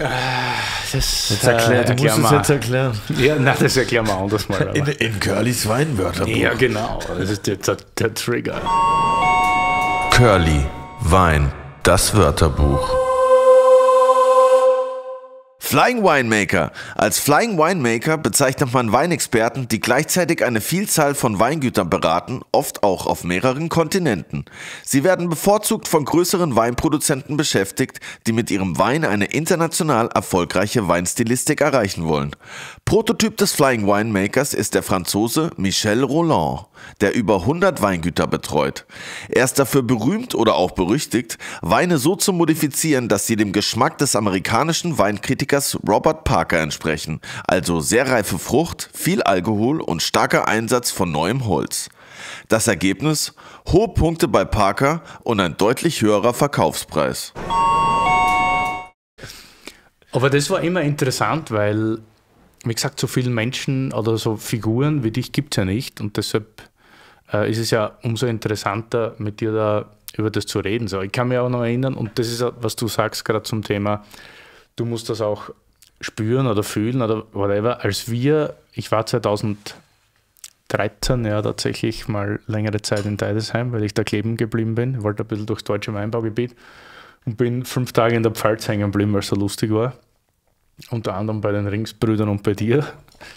S2: Das
S1: Du musst es jetzt erklären.
S2: Ja, nein, das erklären wir anders mal.
S1: In Curlys Weinwörterbuch.
S2: Ja, genau. Das ist der Trigger.
S1: Curly, Wein, das Wörterbuch. Flying Winemaker. Als Flying Winemaker bezeichnet man Weinexperten, die gleichzeitig eine Vielzahl von Weingütern beraten, oft auch auf mehreren Kontinenten. Sie werden bevorzugt von größeren Weinproduzenten beschäftigt, die mit ihrem Wein eine international erfolgreiche Weinstilistik erreichen wollen. Prototyp des Flying Winemakers ist der Franzose Michel Rolland, der über 100 Weingüter betreut. Er ist dafür berühmt oder auch berüchtigt, Weine so zu modifizieren, dass sie dem Geschmack des amerikanischen Weinkritikers Robert Parker entsprechen, also sehr reife Frucht, viel Alkohol und starker Einsatz von neuem Holz. Das Ergebnis? Hohe Punkte bei Parker und ein deutlich höherer Verkaufspreis.
S2: Aber das war immer interessant, weil, wie gesagt, so viele Menschen oder so Figuren wie dich gibt es ja nicht und deshalb ist es ja umso interessanter, mit dir da über das zu reden. So, ich kann mich auch noch erinnern, und das ist, was du sagst gerade zum Thema, du musst das auch spüren oder fühlen oder whatever. Ich war 2013 ja tatsächlich mal längere Zeit in Deidesheim, weil ich da kleben geblieben bin. Ich wollte ein bisschen durchs deutsche Weinbaugebiet und bin 5 Tage in der Pfalz hängen geblieben, weil es so lustig war. Unter anderem bei den Ringsbrüdern und bei dir.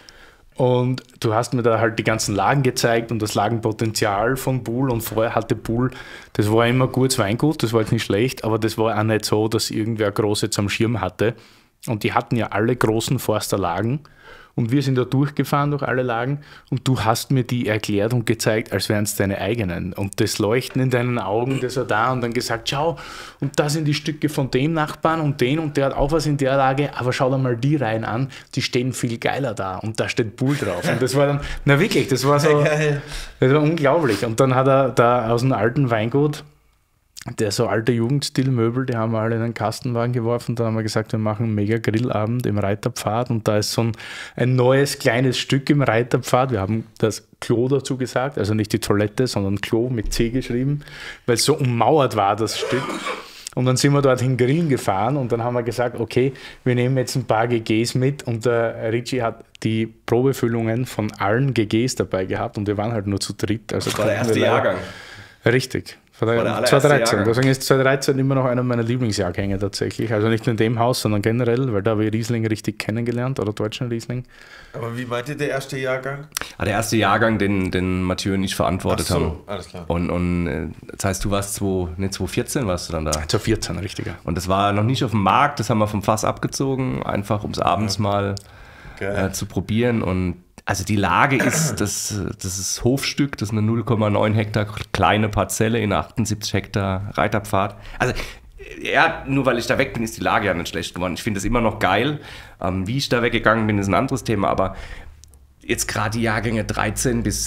S2: Und du hast mir da halt die ganzen Lagen gezeigt und das Lagenpotenzial von Buhl. Und vorher hatte Buhl, das war immer gutes Weingut, das war jetzt nicht schlecht, aber das war auch nicht so, dass irgendwer groß jetzt am Schirm hatte. Und die hatten ja alle großen Forsterlagen. Und wir sind da durchgefahren durch alle Lagen und du hast mir die erklärt und gezeigt, als wären es deine eigenen. Und das Leuchten in deinen Augen, das war da und dann gesagt, schau, und da sind die Stücke von dem Nachbarn und der hat auch was in der Lage, aber schau dir mal die Reihen an, die stehen viel geiler da und da steht Buhl drauf. Und das war dann, na wirklich, das war so, das war unglaublich. Und dann hat er da aus einem alten Weingut, der so alte Jugendstilmöbel, die haben wir alle in einen Kastenwagen geworfen. Da haben wir gesagt, wir machen einen mega Grillabend im Reiterpfad und da ist so ein neues kleines Stück im Reiterpfad. Wir haben das Klo dazu gesagt, also nicht die Toilette, sondern Klo mit C geschrieben, weil es so ummauert war, das Stück. Und dann sind wir dorthin grillen gefahren und dann haben wir gesagt, okay, wir nehmen jetzt ein paar GGs mit und der Richie hat die Probefüllungen von allen GGs dabei gehabt und wir waren halt nur zu dritt. Also
S3: das war der erste Jahrgang.
S2: Richtig. 2013. Deswegen ist 2013 immer noch einer meiner Lieblingsjahrgänge tatsächlich. Also nicht nur in dem Haus, sondern generell, weil da habe ich Riesling richtig kennengelernt oder deutschen Riesling.
S1: Aber wie meint ihr der erste Jahrgang?
S3: Der erste Jahrgang, den Mathieu und ich verantwortet haben.
S1: Alles klar.
S3: Und das heißt, du warst 2014 warst du dann da?
S2: 2014, richtiger.
S3: Und das war noch nicht auf dem Markt, das haben wir vom Fass abgezogen, einfach um es abends mal zu probieren. Und also die Lage ist, das ist Hofstück, das ist eine 0,9 Hektar kleine Parzelle in 78 Hektar Reiterpfad. Also ja, nur weil ich da weg bin, ist die Lage ja nicht schlecht geworden. Ich finde es immer noch geil. Wie ich da weggegangen bin, ist ein anderes Thema, aber jetzt gerade die Jahrgänge 13 bis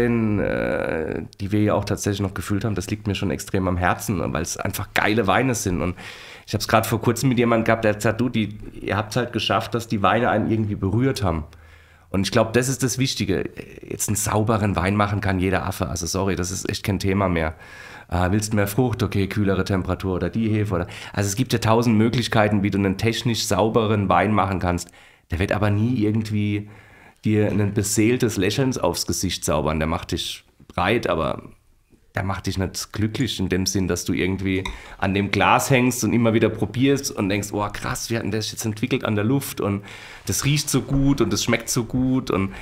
S3: 17, die wir ja auch tatsächlich noch gefüllt haben, das liegt mir schon extrem am Herzen, weil es einfach geile Weine sind. Und ich habe es gerade vor kurzem mit jemandem gehabt, der hat gesagt, ihr habt es halt geschafft, dass die Weine einen irgendwie berührt haben. Und ich glaube, das ist das Wichtige. Jetzt einen sauberen Wein machen kann jeder Affe. Also sorry, das ist echt kein Thema mehr. Willst du mehr Frucht? Okay, kühlere Temperatur oder die Hefe. Also es gibt ja 1000 Möglichkeiten, wie du einen technisch sauberen Wein machen kannst. Der wird aber nie irgendwie dir ein beseeltes Lächeln aufs Gesicht zaubern. Der macht dich breit, aber der macht dich nicht glücklich in dem Sinn, dass du irgendwie an dem Glas hängst und immer wieder probierst und denkst, oh krass, wir hatten das jetzt entwickelt an der Luft und das riecht so gut und das schmeckt so gut und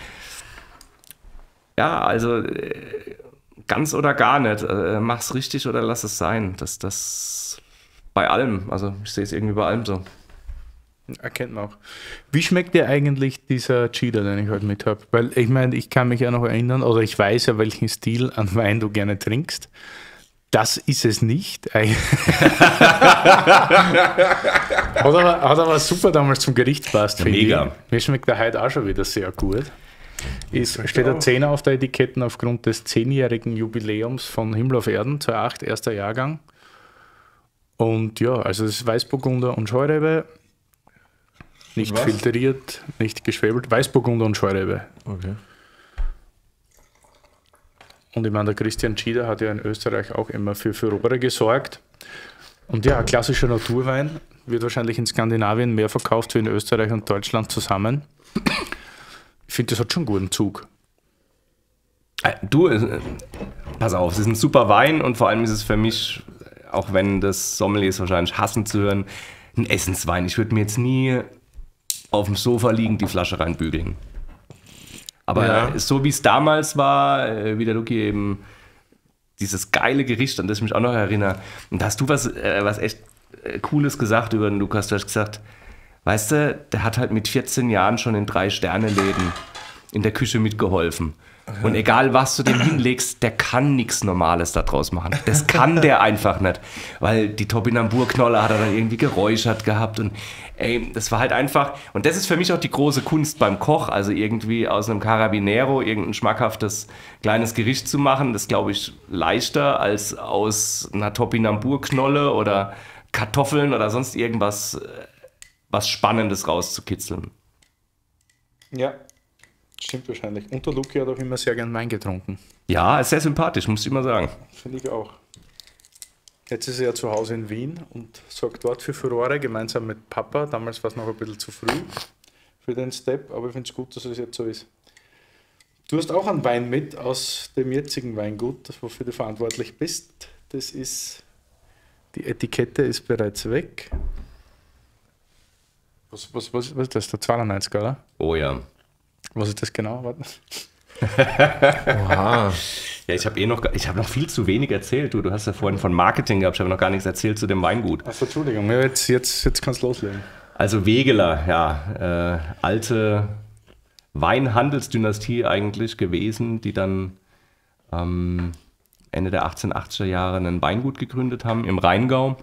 S3: ja, also ganz oder gar nicht, mach's richtig oder lass es sein, das bei allem, also ich sehe es irgendwie bei allem so.
S2: Erkennt man auch. Wie schmeckt dir eigentlich dieser Cheater, den ich heute mit habe? Weil ich meine, ich kann mich ja noch erinnern, oder ich weiß ja, welchen Stil an Wein du gerne trinkst. Das ist es nicht. Hat aber super damals zum Gericht passt.
S3: Ja, mega.
S2: Mir schmeckt der heute auch schon wieder sehr gut. Steht der 10er auf der Etiketten aufgrund des 10-jährigen Jubiläums von Himmel auf Erden, 2008, erster Jahrgang. Und ja, also es ist Weißburgunder und Scheurebe. Nicht filtriert, nicht geschwebelt. Weißburgunder und Scheurebe.
S1: Okay.
S2: Und ich meine, der Christian Schieder hat ja in Österreich auch immer für Furore gesorgt. Und ja, ein klassischer Naturwein wird wahrscheinlich in Skandinavien mehr verkauft wie in Österreich und Deutschland zusammen. Ich finde, das hat schon einen guten Zug.
S3: Du, pass auf, es ist ein super Wein und vor allem ist es für mich, auch wenn das Sommeliers wahrscheinlich hassen zu hören, ein Essenswein. Ich würde mir jetzt nie auf dem Sofa liegend die Flasche reinbügeln. Aber
S1: Ja.
S3: so wie es damals war, wie der Luki eben dieses geile Gericht, an das ich mich auch noch erinnere. Und da hast du was echt Cooles gesagt über den Lukas. Du hast gesagt, weißt du, der hat halt mit 14 Jahren schon in 3-Sterne-Läden in der Küche mitgeholfen. Und egal, was du dem hinlegst, der kann nichts Normales da draus machen. Das kann der einfach nicht. Weil die Topinambur-Knolle hat er dann irgendwie geräuchert gehabt. Und ey, das war halt einfach... Und das ist für mich auch die große Kunst beim Koch. Also irgendwie aus einem Carabinero irgendein schmackhaftes kleines Gericht zu machen. Das glaube ich leichter als aus einer Topinambur-Knolle oder Kartoffeln oder sonst irgendwas was Spannendes rauszukitzeln.
S2: Ja, stimmt wahrscheinlich. Und der Luki hat auch immer sehr gern Wein getrunken.
S3: Ja, ist sehr sympathisch, muss ich immer sagen.
S2: Finde ich auch. Jetzt ist er ja zu Hause in Wien und sorgt dort für Furore, gemeinsam mit Papa. Damals war es noch ein bisschen zu früh für den Step, aber ich finde es gut, dass es jetzt so ist. Du hast auch einen Wein mit aus dem jetzigen Weingut, das wofür du verantwortlich bist. Das ist, die Etikette ist bereits weg. Was ist das? Der 92er, oder?
S3: Oh ja.
S2: Was ist das genau? Warte.
S1: Oha.
S3: Ja, ich habe noch viel zu wenig erzählt. Du hast ja vorhin von Marketing gehabt, ich habe noch gar nichts erzählt zu dem Weingut.
S2: Achso, Entschuldigung, ja, jetzt kannst du loslegen.
S3: Also Wegeler, ja, alte Weinhandelsdynastie eigentlich gewesen, die dann Ende der 1880er Jahre ein Weingut gegründet haben im Rheingau.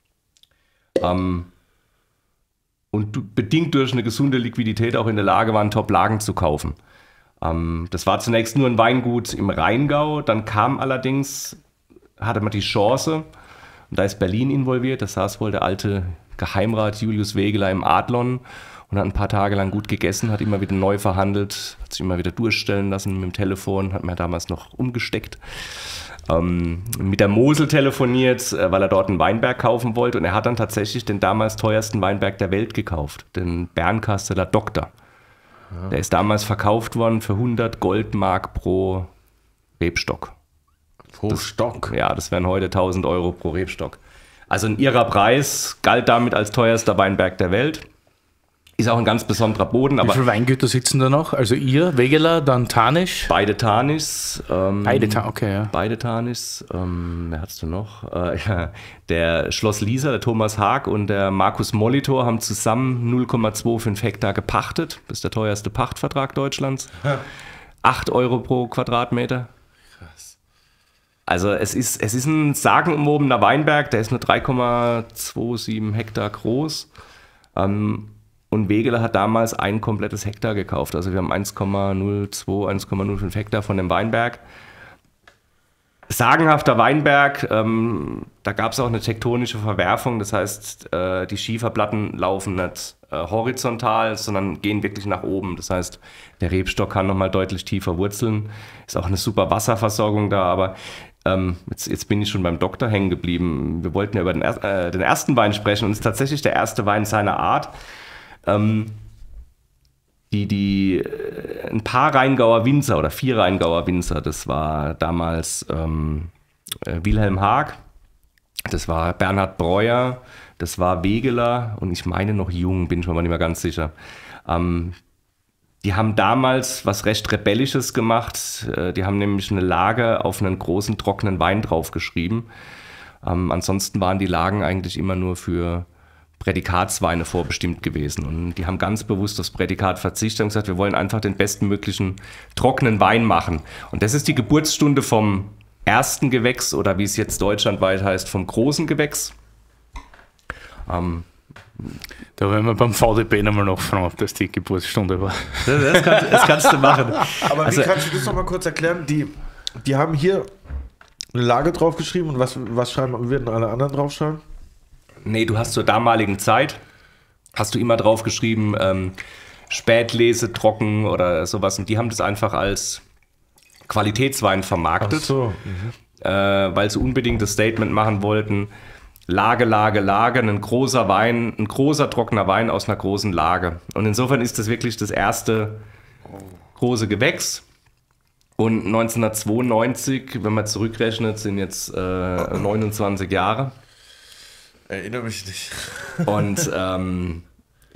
S3: Und bedingt durch eine gesunde Liquidität auch in der Lage waren, Top-Lagen zu kaufen. Das war zunächst nur ein Weingut im Rheingau, dann hatte man die Chance, und da ist Berlin involviert, da saß wohl der alte Geheimrat Julius Wegeler im Adlon und hat ein paar Tage lang gut gegessen, hat immer wieder neu verhandelt, hat sich immer wieder durchstellen lassen mit dem Telefon, hat man damals noch umgesteckt. Mit der Mosel telefoniert, weil er dort einen Weinberg kaufen wollte, und er hat dann tatsächlich den damals teuersten Weinberg der Welt gekauft, den Bernkasteler Doktor. Ja. Der ist damals verkauft worden für 100 Goldmark pro Rebstock.
S1: Pro Stock?
S3: Ja, das wären heute 1000 Euro pro Rebstock. Also ein irrer Preis, galt damit als teuerster Weinberg der Welt. Ist auch ein ganz besonderer Boden.
S2: Wie viele Weingüter sitzen da noch? Also ihr, Wegeler, dann Thanisch?
S3: Beide Thanischs.
S2: Okay, ja.
S3: Beide Thanischs. Wer hattest du noch? Ja, der Schloss Lieser, der Thomas Haag und der Markus Molitor haben zusammen 0,25 Hektar gepachtet. Das ist der teuerste Pachtvertrag Deutschlands. 8 Euro pro Quadratmeter.
S1: Krass.
S3: Also es ist ein sagenumwobener Weinberg, der ist nur 3,27 Hektar groß. Und Wegeler hat damals ein komplettes Hektar gekauft. Also wir haben 1,05 Hektar von dem Weinberg. Sagenhafter Weinberg, da gab es auch eine tektonische Verwerfung. Das heißt, die Schieferplatten laufen nicht horizontal, sondern gehen wirklich nach oben. Das heißt, der Rebstock kann nochmal deutlich tiefer wurzeln. Ist auch eine super Wasserversorgung da, aber jetzt bin ich schon beim Doktor hängen geblieben. Wir wollten ja über den ersten Wein sprechen, und es ist tatsächlich der erste Wein seiner Art. Ein paar Rheingauer Winzer oder 4 Rheingauer Winzer, das war damals Wilhelm Haag, das war Bernhard Breuer, das war Wegeler und ich meine noch Jung, bin ich mir aber nicht mehr ganz sicher. Die haben damals was recht Rebellisches gemacht, die haben nämlich eine Lage auf einen großen trockenen Wein draufgeschrieben. Ansonsten waren die Lagen eigentlich immer nur für Prädikatsweine vorbestimmt gewesen. Und die haben ganz bewusst das Prädikat verzichtet und gesagt, wir wollen einfach den bestmöglichen trockenen Wein machen. Und das ist die Geburtsstunde vom ersten Gewächs oder wie es jetzt deutschlandweit heißt, vom großen Gewächs.
S2: Da werden wir beim VDB nochmal nachfragen, ob das die Geburtsstunde war.
S3: Das kannst du machen.
S1: Aber wie kannst du das nochmal kurz erklären? Die haben hier eine Lage draufgeschrieben, und was würden alle anderen draufschreiben?
S3: Nee, du hast zur damaligen Zeit, hast du immer draufgeschrieben, Spätlese, trocken oder sowas. Und die haben das einfach als Qualitätswein vermarktet,
S1: Ach so.
S3: weil sie unbedingt das Statement machen wollten, Lage, ein großer trockener Wein aus einer großen Lage. Und insofern ist das wirklich das erste große Gewächs. Und 1992, wenn man zurückrechnet, sind jetzt 29 Jahre.
S1: Erinnere mich nicht.
S3: Und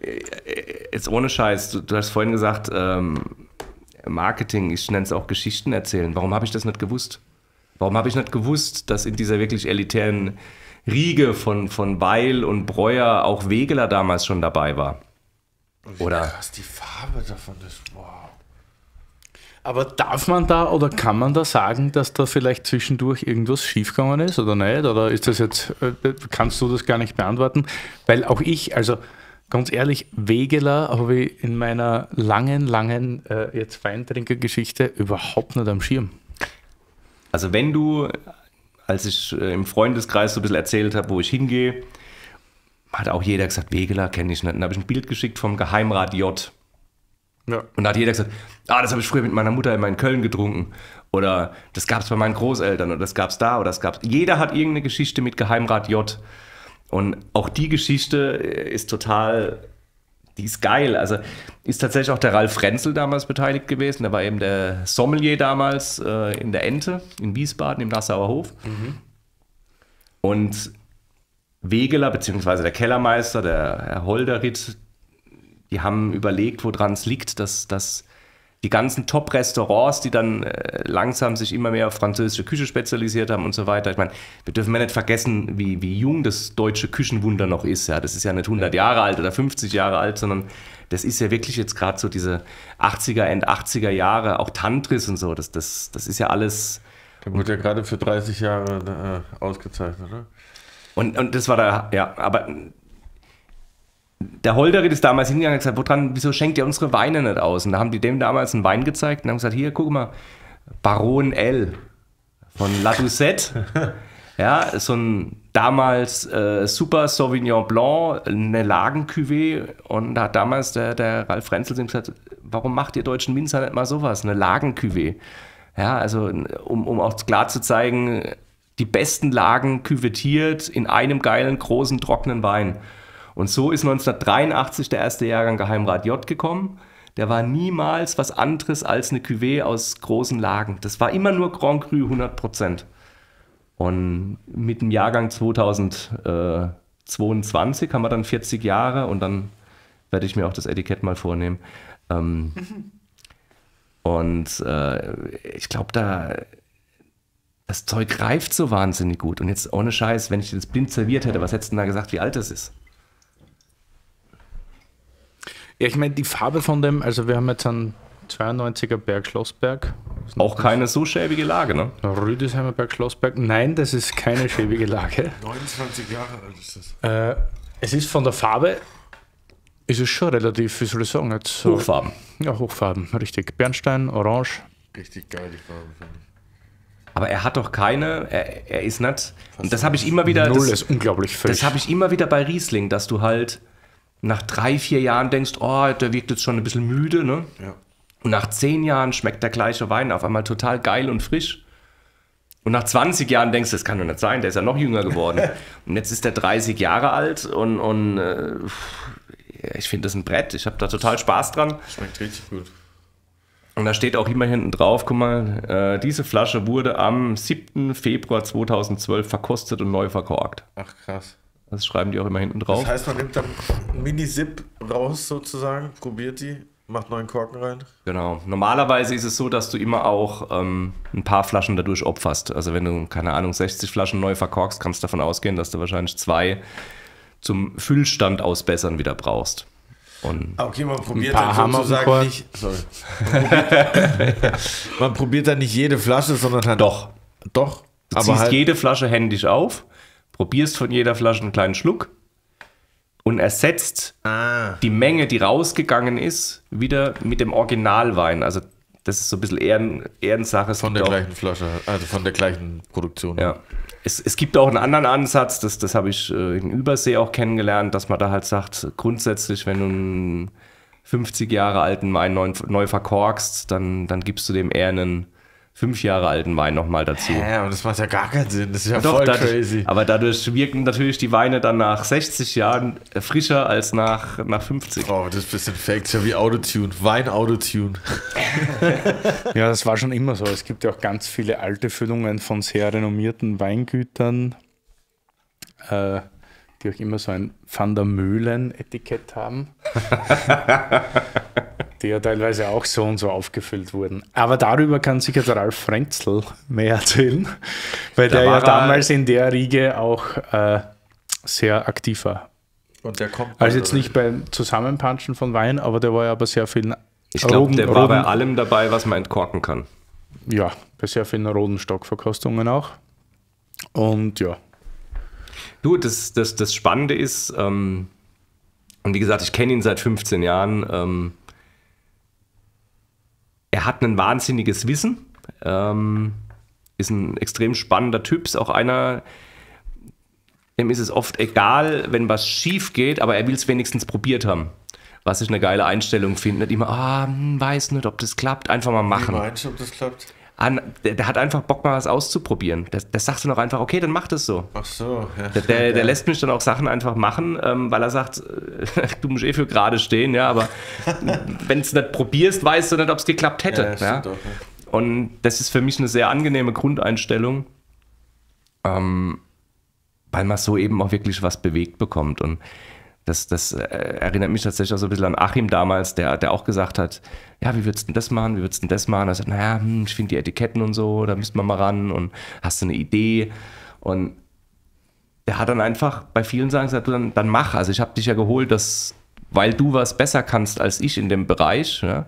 S3: jetzt ohne Scheiß, du hast vorhin gesagt, Marketing, ich nenne es auch Geschichten erzählen. Warum habe ich das nicht gewusst? Warum habe ich nicht gewusst, dass in dieser wirklich elitären Riege von Weil und Breuer auch Wegeler damals schon dabei war? Oder
S1: krass die Farbe davon ist. Wow.
S2: Aber darf man da oder kann man da sagen, dass da vielleicht zwischendurch irgendwas schiefgegangen ist oder nicht? Oder ist das jetzt, kannst du das gar nicht beantworten? Weil auch ich, also ganz ehrlich, Wegeler habe ich in meiner langen jetzt Weintrinkergeschichte überhaupt nicht am Schirm.
S3: Also wenn du, als ich im Freundeskreis so ein bisschen erzählt habe, wo ich hingehe, hat auch jeder gesagt, Wegeler kenne ich nicht. Dann habe ich ein Bild geschickt vom Geheimrat J.
S2: Ja.
S3: Und da hat jeder gesagt, das habe ich früher mit meiner Mutter immer in Köln getrunken. Oder das gab es bei meinen Großeltern oder das gab es da oder das gab es. Jeder hat irgendeine Geschichte mit Geheimrat J. Und auch die Geschichte ist total, die ist geil. Also ist tatsächlich auch der Ralf Frenzel damals beteiligt gewesen. Der war eben der Sommelier damals in der Ente in Wiesbaden im Nassauer Hof. Mhm. Und Wegeler, beziehungsweise der Kellermeister, der Herr Holderried, die haben überlegt, woran es liegt, dass die ganzen Top-Restaurants, die dann langsam sich immer mehr auf französische Küche spezialisiert haben und so weiter. Ich meine, wir dürfen nicht vergessen, wie jung das deutsche Küchenwunder noch ist. Ja, das ist ja nicht 100 Jahre alt oder 50 Jahre alt, sondern das ist ja wirklich jetzt gerade so diese 80er, End 80er Jahre, auch Tantris und so. Das ist ja alles.
S1: Der wurde ja gerade für 30 Jahre ausgezeichnet, oder?
S3: Und das war da, ja, aber der Holderried ist damals hingegangen und gesagt, wieso schenkt ihr unsere Weine nicht aus? Und da haben die dem damals einen Wein gezeigt und haben gesagt, hier, guck mal, Baron L. von La Doucette. Ja, so ein damals super Sauvignon Blanc, eine Lagen-Cuvée. Und da hat damals der Ralf Frenzel gesagt, warum macht ihr deutschen Winzer nicht mal sowas, eine Lagen-Cuvée? Ja, also um auch klar zu zeigen, die besten Lagen küvettiert in einem geilen, großen, trockenen Wein. Und so ist 1983 der erste Jahrgang Geheimrat J gekommen. Der war niemals was anderes als eine Cuvée aus großen Lagen. Das war immer nur Grand Cru 100%. Und mit dem Jahrgang 2022 haben wir dann 40 Jahre und dann werde ich mir auch das Etikett mal vornehmen. Und ich glaube, das Zeug reift so wahnsinnig gut. Und jetzt ohne Scheiß, wenn ich dir das blind serviert hätte, was hättest du denn da gesagt, wie alt das ist?
S2: Ja, ich meine, die Farbe von dem, also wir haben jetzt einen 92er Berg Schlossberg.
S3: Auch keine so schäbige Lage, ne?
S2: Rüdesheimer Berg Schlossberg. Nein, das ist keine schäbige Lage.
S1: 29 Jahre alt ist das.
S2: Es ist von der Farbe, ist es schon relativ, wie soll ich sagen, jetzt so,
S3: Hochfarben.
S2: Ja, Hochfarben, richtig. Bernstein, Orange.
S1: Richtig geil, die Farbe, finde ich.
S3: Aber er hat doch keine, er ist nicht, und das habe ich immer wieder,
S2: Null ist unglaublich frisch.
S3: Das habe ich immer wieder bei Riesling, dass du halt nach 3-4 Jahren denkst, der wirkt jetzt schon ein bisschen müde, ne?
S1: Ja.
S3: Und nach 10 Jahren schmeckt der gleiche Wein auf einmal total geil und frisch. Und nach 20 Jahren denkst du, das kann doch nicht sein, der ist ja noch jünger geworden. Und jetzt ist der 30 Jahre alt und ich finde das ein Brett. Ich habe da total Spaß dran.
S1: Schmeckt richtig gut.
S3: Und da steht auch immer hinten drauf, guck mal, diese Flasche wurde am 7. Februar 2012 verkostet und neu verkorkt.
S1: Ach, krass.
S3: Das schreiben die auch immer hinten drauf.
S1: Das heißt, man nimmt dann einen Mini-Sip raus sozusagen, probiert die, macht neuen Korken rein.
S3: Genau. Normalerweise ist es so, dass du immer auch ein paar Flaschen dadurch opferst. Also wenn du, keine Ahnung, 60 Flaschen neu verkorkst, kannst du davon ausgehen, dass du wahrscheinlich 2 zum Füllstand ausbessern wieder brauchst. Und
S1: okay, man probiert
S2: ein paar
S1: dann sozusagen nicht. Sorry. Man probiert dann nicht jede Flasche, sondern halt.
S3: Doch.
S1: Doch.
S3: Du
S1: aber
S3: ziehst
S1: halt
S3: jede Flasche händisch auf, probierst von jeder Flasche einen kleinen Schluck und ersetzt die Menge, die rausgegangen ist, wieder mit dem Originalwein. Also das ist so ein bisschen Ehrensache.
S1: von der gleichen Flasche, also von der gleichen Produktion.
S3: Ja. Es gibt auch einen anderen Ansatz, das habe ich in Übersee auch kennengelernt, dass man da halt sagt, grundsätzlich, wenn du einen 50 Jahre alten Wein neu verkorkst, dann gibst du dem eher einen 5 Jahre alten Wein nochmal dazu.
S1: Ja, aber das macht ja gar keinen Sinn, das ist ja
S3: Doch,
S1: voll crazy.
S3: Aber dadurch wirken natürlich die Weine dann nach 60 Jahren frischer als nach 50.
S1: Oh, das ist ein bisschen fake, das ist ja wie Autotune, Wein-Autotune.
S2: Ja, das war schon immer so. Es gibt ja auch ganz viele alte Füllungen von sehr renommierten Weingütern, die auch immer so ein Van der Meulen-Etikett haben. die ja teilweise auch so und so aufgefüllt wurden. Aber darüber kann sicher der Ralf Frenzel mehr erzählen, weil der ja damals in der Riege auch sehr aktiv war.
S1: Und der kommt
S2: also jetzt nicht beim Zusammenpanschen von Wein, aber der war ja bei sehr vielen
S3: Ich glaube, der war bei allem dabei, was man entkorken kann.
S2: Ja, bei sehr vielen Rodenstockverkostungen auch. Und ja.
S3: Du, das Spannende ist, und wie gesagt, ich kenne ihn seit 15 Jahren, er hat ein wahnsinniges Wissen, ist ein extrem spannender Typ, ist auch einer, dem ist es oft egal, wenn was schief geht, aber er will es wenigstens probiert haben. Was ich eine geile Einstellung finde. Nicht immer, weiß nicht, ob das klappt, einfach mal machen.
S1: Wie meinst du, ob das klappt?
S3: Der hat einfach Bock, mal was auszuprobieren. Der sagt dann auch einfach, okay, dann mach das so.
S1: Ach so, ja.
S3: Der lässt mich dann auch Sachen einfach machen, weil er sagt, du musst für gerade stehen, ja, aber wenn du es nicht probierst, weißt du nicht, ob es geklappt hätte. Ja,
S1: doch, ja.
S3: Und das ist für mich eine sehr angenehme Grundeinstellung, weil man so eben auch wirklich was bewegt bekommt. Und das erinnert mich tatsächlich auch so ein bisschen an Achim damals, der auch gesagt hat, ja, wie würdest du denn das machen, wie würdest du denn das machen? Er sagt, naja, ich finde die Etiketten und so, da müsste man mal ran und hast du eine Idee? Und der hat dann einfach bei vielen Sachen gesagt, du, dann mach. Also ich habe dich ja geholt, weil du was besser kannst als ich in dem Bereich. Ja?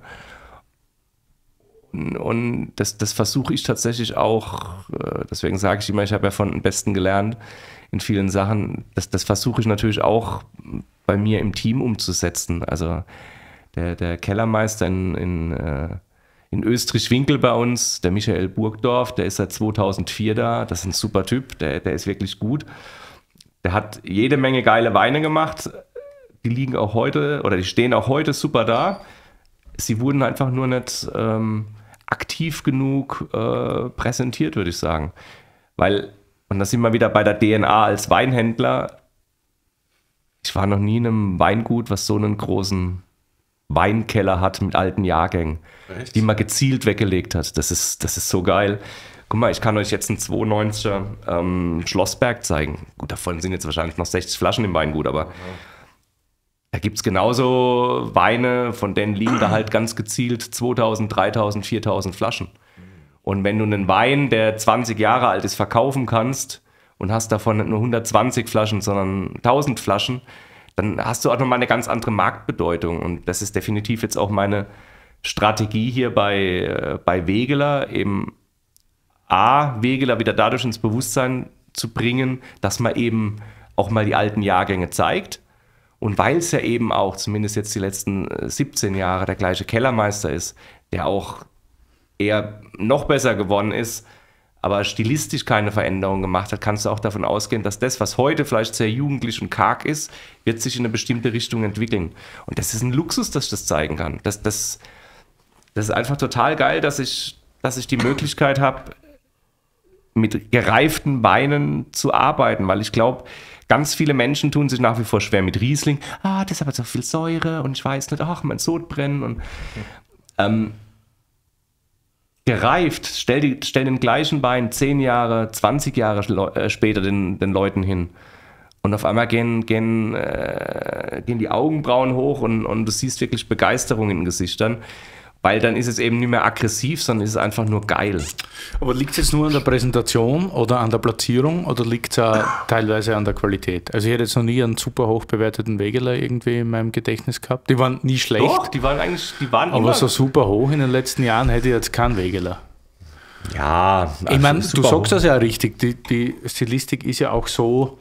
S3: Und das versuche ich tatsächlich auch, deswegen sage ich immer, ich habe ja von den Besten gelernt in vielen Sachen. Das versuche ich natürlich auch bei mir im Team umzusetzen. Also der Kellermeister in Österreich-Winkel bei uns, der Michael Burgdorf, der ist seit 2004 da. Das ist ein super Typ, der ist wirklich gut. Der hat jede Menge geile Weine gemacht. Die liegen auch heute, oder die stehen auch heute super da. Sie wurden einfach nur nicht aktiv genug präsentiert, würde ich sagen. Weil, und da sind wir wieder bei der DNA als Weinhändler. Ich war noch nie in einem Weingut, was so einen großen Weinkeller hat mit alten Jahrgängen,
S1: Echt?
S3: die man gezielt weggelegt hat. Das ist so geil. Guck mal, ich kann euch jetzt einen 92er Schlossberg zeigen. Gut, davon sind jetzt wahrscheinlich noch 60 Flaschen im Weingut, aber da gibt es genauso Weine, von denen liegen da halt ganz gezielt 2000, 3000, 4000 Flaschen. Und wenn du einen Wein, der 20 Jahre alt ist, verkaufen kannst und hast davon nicht nur 120 Flaschen, sondern 1000 Flaschen, dann hast du auch nochmal eine ganz andere Marktbedeutung. Und das ist definitiv jetzt auch meine Strategie hier bei Wegeler, eben Wegeler wieder dadurch ins Bewusstsein zu bringen, dass man eben auch mal die alten Jahrgänge zeigt. Und weil es ja eben auch, zumindest jetzt die letzten 17 Jahre, der gleiche Kellermeister ist, der auch eher noch besser geworden ist, aber stilistisch keine Veränderung gemacht hat, kannst du auch davon ausgehen, dass das, was heute vielleicht sehr jugendlich und karg ist, wird sich in eine bestimmte Richtung entwickeln. Und das ist ein Luxus, dass ich das zeigen kann. Das ist einfach total geil, dass ich die Möglichkeit habe, mit gereiften Weinen zu arbeiten, weil ich glaube, ganz viele Menschen tun sich nach wie vor schwer mit Riesling. Das hat aber so viel Säure und ich weiß nicht, mein Sodbrennen. Und gereift, stell den gleichen Wein 10 Jahre, 20 Jahre später den Leuten hin. Und auf einmal gehen die Augenbrauen hoch und du siehst wirklich Begeisterung in den Gesichtern. Weil dann ist es eben nicht mehr aggressiv, sondern ist es einfach nur geil.
S2: Aber liegt es jetzt nur an der Präsentation oder an der Platzierung oder liegt es auch teilweise an der Qualität? Also ich hätte jetzt noch nie einen super hoch bewerteten Wegeler irgendwie in meinem Gedächtnis gehabt. Die waren nie schlecht.
S3: Doch, die waren
S2: aber immer. So super hoch in den letzten Jahren hätte ich jetzt keinen Wegeler.
S3: Ja.
S2: Ich meine, du sagst das ja richtig. Die Stilistik ist ja auch so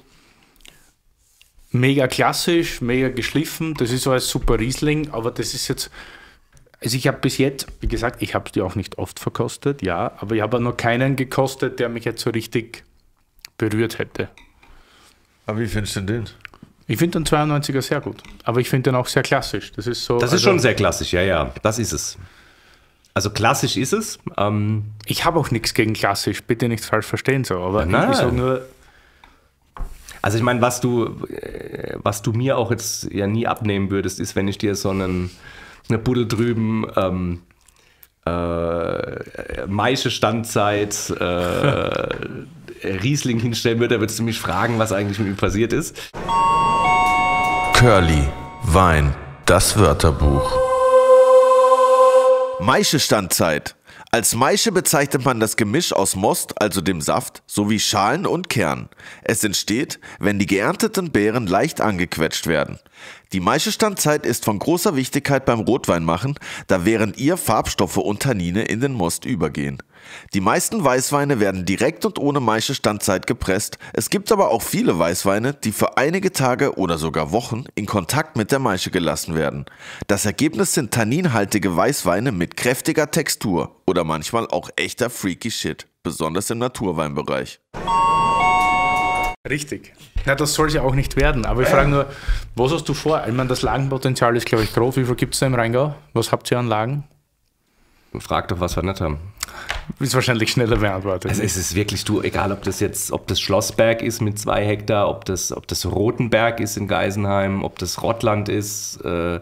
S2: mega klassisch, mega geschliffen. Das ist so ein super Riesling, aber das ist jetzt... Also ich habe bis jetzt, wie gesagt, ich habe die auch nicht oft verkostet, ja, aber ich habe noch keinen gekostet, der mich jetzt so richtig berührt hätte.
S1: Aber wie findest du den?
S2: Ich finde den 92er sehr gut, aber ich finde den auch sehr klassisch. Das ist so.
S3: Das ist schon sehr klassisch, ja, das ist es. Also klassisch ist es.
S2: Ich habe auch nichts gegen klassisch, bitte nicht falsch verstehen so, aber
S3: ich
S2: sage nur...
S3: Also ich meine, was du mir auch jetzt ja nie abnehmen würdest, ist, wenn ich dir so eine Buddel drüben, Maische Standzeit, Riesling hinstellen würde, da würdest du mich fragen, was eigentlich mit ihm passiert ist.
S1: Curly, Wein, Das Wörterbuch. Maischestandzeit. Als Maische bezeichnet man das Gemisch aus Most, also dem Saft, sowie Schalen und Kern. Es entsteht, wenn die geernteten Beeren leicht angequetscht werden. Die Maischestandzeit ist von großer Wichtigkeit beim Rotweinmachen, da während ihr Farbstoffe und Tannine in den Most übergehen. Die meisten Weißweine werden direkt und ohne Maischestandzeit gepresst. Es gibt aber auch viele Weißweine, die für einige Tage oder sogar Wochen in Kontakt mit der Maische gelassen werden. Das Ergebnis sind tanninhaltige Weißweine mit kräftiger Textur oder manchmal auch echter freaky Shit, besonders im Naturweinbereich.
S2: Richtig. Na, das soll es ja auch nicht werden. Aber ich frage nur, was hast du vor? Ich meine, das Lagenpotenzial ist, glaube ich, groß. Wie viel gibt es da im Rheingau? Was habt ihr an Lagen?
S3: Frag doch, was wir nicht haben.
S2: Ist wahrscheinlich schneller beantwortet.
S3: Also es ist wirklich, egal ob das Schlossberg ist mit 2 Hektar, ob das Rotenberg ist in Geisenheim, ob das Rottland ist,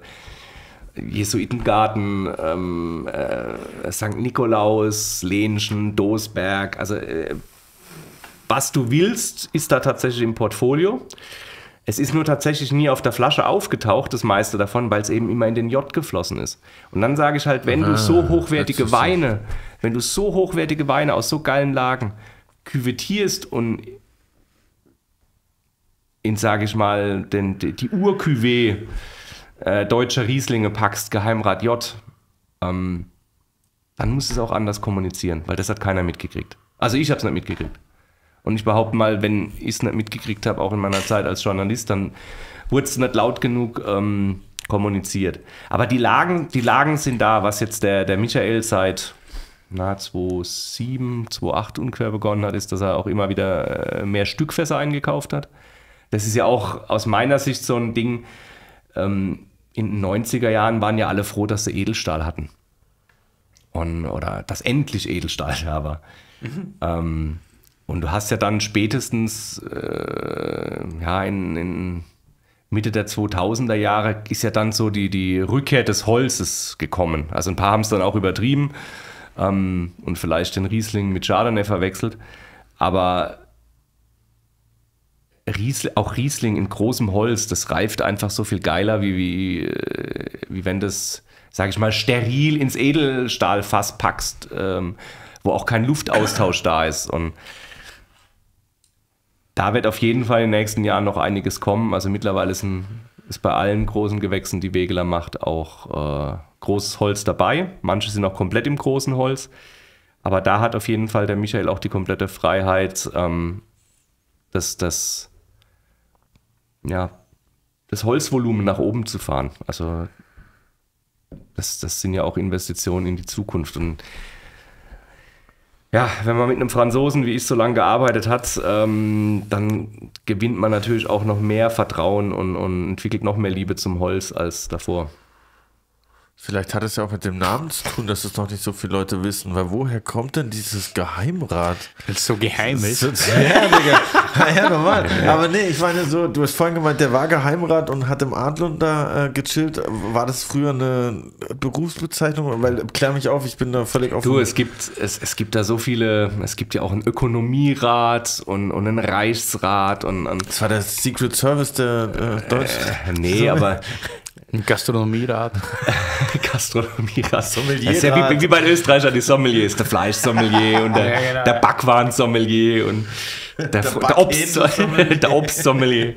S3: Jesuitengarten, St. Nikolaus, Lehnchen, Doesberg, also was du willst, ist da tatsächlich im Portfolio. Es ist nur tatsächlich nie auf der Flasche aufgetaucht, das meiste davon, weil es eben immer in den J geflossen ist. Und dann sage ich halt, wenn du so hochwertige Weine aus so geilen Lagen küvettierst und in, sage ich mal, die Ur-Cuvée deutscher Rieslinge packst, Geheimrat J, dann musst du es auch anders kommunizieren, weil das hat keiner mitgekriegt. Also ich habe es nicht mitgekriegt. Und ich behaupte mal, wenn ich es nicht mitgekriegt habe, auch in meiner Zeit als Journalist, dann wurde es nicht laut genug kommuniziert. Aber die Lagen sind da, was jetzt der Michael seit 2007, 2008 ungefähr begonnen hat, ist, dass er auch immer wieder mehr Stückfässer eingekauft hat. Das ist ja auch aus meiner Sicht so ein Ding, in den 90er Jahren waren ja alle froh, dass sie Edelstahl hatten. Oder dass endlich Edelstahl da war. Und du hast ja dann spätestens in Mitte der 2000er Jahre ist ja dann so die Rückkehr des Holzes gekommen. Also ein paar haben es dann auch übertrieben und vielleicht den Riesling mit Chardonnay verwechselt. Aber auch Riesling in großem Holz, das reift einfach so viel geiler, wie wenn das, sage ich mal, steril ins Edelstahlfass packst, wo auch kein Luftaustausch da ist. Und da wird auf jeden Fall in den nächsten Jahren noch einiges kommen. Also mittlerweile ist bei allen großen Gewächsen, die Wegeler macht, auch großes Holz dabei. Manche sind auch komplett im großen Holz. Aber da hat auf jeden Fall der Michael auch die komplette Freiheit, das Holzvolumen nach oben zu fahren. Also das sind ja auch Investitionen in die Zukunft. Und ja, wenn man mit einem Franzosen, wie ich, so lange gearbeitet hat, dann gewinnt man natürlich auch noch mehr Vertrauen und entwickelt noch mehr Liebe zum Holz als davor.
S1: Vielleicht hat es ja auch mit dem Namen zu tun, dass es noch nicht so viele Leute wissen, weil woher kommt denn dieses Geheimrat?
S2: Weil es so geheim ist.
S1: Ja, Digga. Ja, normal. Aber nee, ich meine so, du hast vorhin gemeint, der war Geheimrat und hat im Adlund da gechillt. War das früher eine Berufsbezeichnung? Weil, klär mich auf, ich bin da völlig offen.
S3: Du, es gibt da so viele, es gibt ja auch einen Ökonomierat und einen Reichsrat und
S1: das war der Secret Service der Deutschen.
S3: Nee, so, aber
S2: ein Gastronomierat.
S3: Gastronomierat. Sommelier. Das ist ja wie bei den Österreichern die Sommeliers. Der Fleischsommelier und der Backwarensommelier und der Obstsommelier.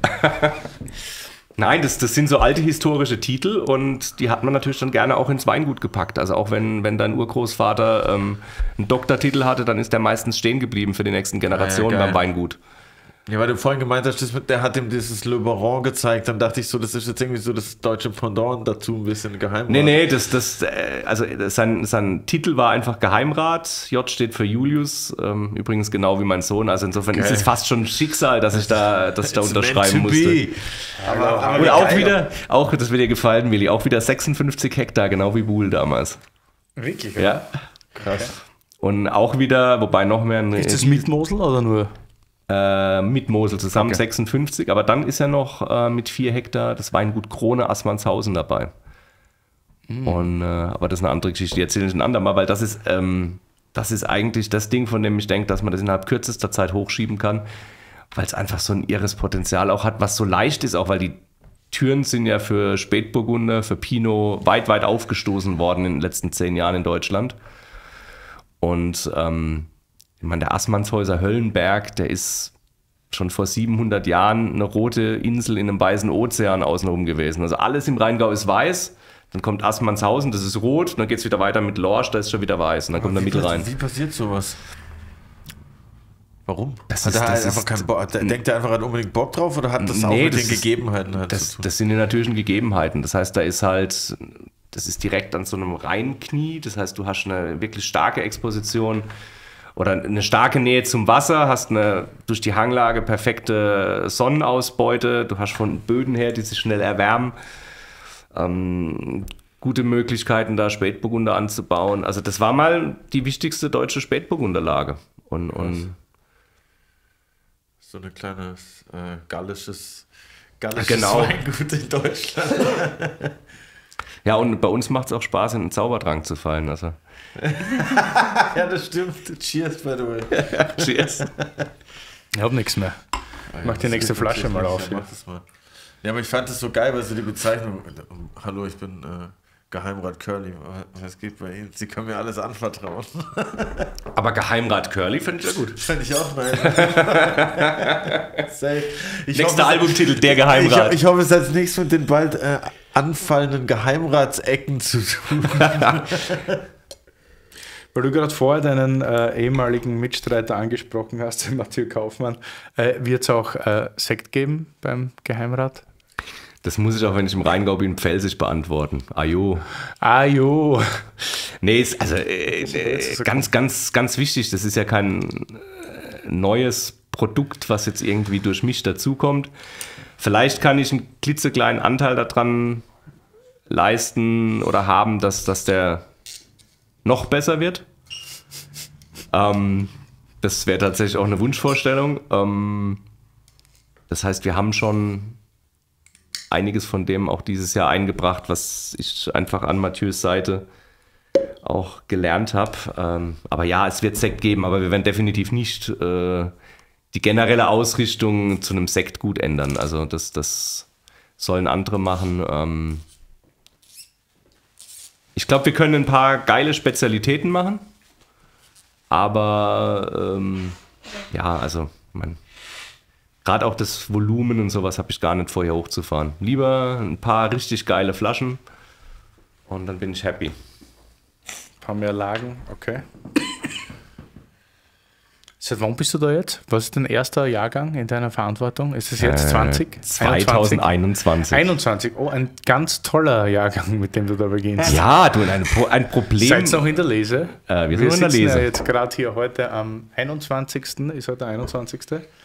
S3: Nein, das sind so alte historische Titel und die hat man natürlich dann gerne auch ins Weingut gepackt. Also auch wenn dein Urgroßvater einen Doktortitel hatte, dann ist der meistens stehen geblieben für die nächsten Generationen beim Weingut.
S1: Ja, weil du vorhin gemeint hast, der hat ihm dieses Le Baron gezeigt, dann dachte ich so, das ist jetzt irgendwie so das deutsche Pendant dazu, ein bisschen Geheimrat.
S3: Nee, sein Titel war einfach Geheimrat, J steht für Julius, übrigens genau wie mein Sohn, also insofern ist es fast schon Schicksal, dass ich da unterschreiben musste. Aber und auch wieder, das wird dir gefallen, Willi, auch wieder 56 Hektar, genau wie Buhl damals.
S2: Wirklich?
S3: Ja. Krass. Und auch wieder, wobei noch mehr...
S2: Ist das mit Mosel oder nur...
S3: mit Mosel zusammen 56, aber dann ist ja noch mit 4 Hektar das Weingut Krone Assmannshausen dabei. Und, aber das ist eine andere Geschichte, die erzähle ich ein andermal, weil das ist eigentlich das Ding, von dem ich denke, dass man das innerhalb kürzester Zeit hochschieben kann, weil es einfach so ein irres Potenzial auch hat, was so leicht ist, auch weil Türen sind ja für Spätburgunder, für Pinot weit, weit aufgestoßen worden in den letzten 10 Jahren in Deutschland. Und ich meine, der Assmannshäuser Höllenberg, der ist schon vor 700 Jahren eine rote Insel in einem weißen Ozean außenrum gewesen. Also alles im Rheingau ist weiß, dann kommt Assmannshausen, das ist rot, und dann geht es wieder weiter mit Lorsch, da ist schon wieder weiß, und dann kommt der Mittel rein.
S1: Wie passiert sowas? Warum? Denkt er einfach, hat unbedingt Bock drauf, oder hat das auch mit den Gegebenheiten halt zu tun?
S3: Das sind die natürlichen Gegebenheiten. Das heißt, das ist direkt an so einem Rheinknie, das heißt, du hast eine wirklich starke Exposition oder eine starke Nähe zum Wasser, hast eine durch die Hanglage perfekte Sonnenausbeute, du hast von Böden her, die sich schnell erwärmen, gute Möglichkeiten, da Spätburgunder anzubauen. Also das war mal die wichtigste deutsche Spätburgunderlage. Und
S1: so eine kleine gallisches
S3: genau.
S1: Weingut in Deutschland.
S3: Ja, und bei uns macht es auch Spaß, in den Zaubertrank zu fallen. Also.
S1: Ja, das stimmt. Cheers, by the way.
S3: Cheers.
S2: Ich hab nichts mehr. Mach die nächste Flasche mal auf.
S1: Ja, mach das mal. Ja, aber ich fand das so geil, weil so die Bezeichnung, hallo, ich bin Geheimrat Curly, was geht bei Ihnen? Sie können mir alles anvertrauen.
S3: Aber Geheimrat Curly finde ich ja gut.
S1: Fände ich auch nice.
S3: Nächster Albumtitel, der Geheimrat.
S1: Ich hoffe, es hat nichts mit den bald anfallenden Geheimratsecken zu tun.
S2: Weil du gerade vorher deinen ehemaligen Mitstreiter angesprochen hast, den Mathieu Kaufmann, wird es auch Sekt geben beim Geheimrat?
S3: Das muss ich auch, wenn ich im Rheingau bin, pfälzisch beantworten. Ajo.
S2: Ajo.
S3: Nee, also ganz wichtig, das ist ja kein neues Produkt, was jetzt irgendwie durch mich dazukommt. Vielleicht kann ich einen klitzekleinen Anteil daran leisten oder haben, dass der noch besser wird. Das wäre tatsächlich auch eine Wunschvorstellung. Das heißt, wir haben schon einiges von dem auch dieses Jahr eingebracht, was ich einfach an Mathieu's Seite auch gelernt habe. Aber ja, es wird Sekt geben, aber wir werden definitiv nicht die generelle Ausrichtung zu einem Sektgut ändern. Also das sollen andere machen. Ich glaube, wir können ein paar geile Spezialitäten machen, aber ja, also gerade auch das Volumen und sowas habe ich gar nicht vorher hochzufahren. Lieber ein paar richtig geile Flaschen und dann bin ich happy.
S2: Ein paar mehr Lagen, okay. Seit wann bist du da jetzt? Was ist dein erster Jahrgang in deiner Verantwortung? Ist es jetzt 20?
S3: 2021.
S2: 21, oh, ein ganz toller Jahrgang, mit dem du da beginnst.
S3: Ja, du, ein Problem.
S2: Seid noch in der Lese?
S3: Wir sind in der Lese.
S2: Ja jetzt gerade hier heute am 21. Ist heute der 21.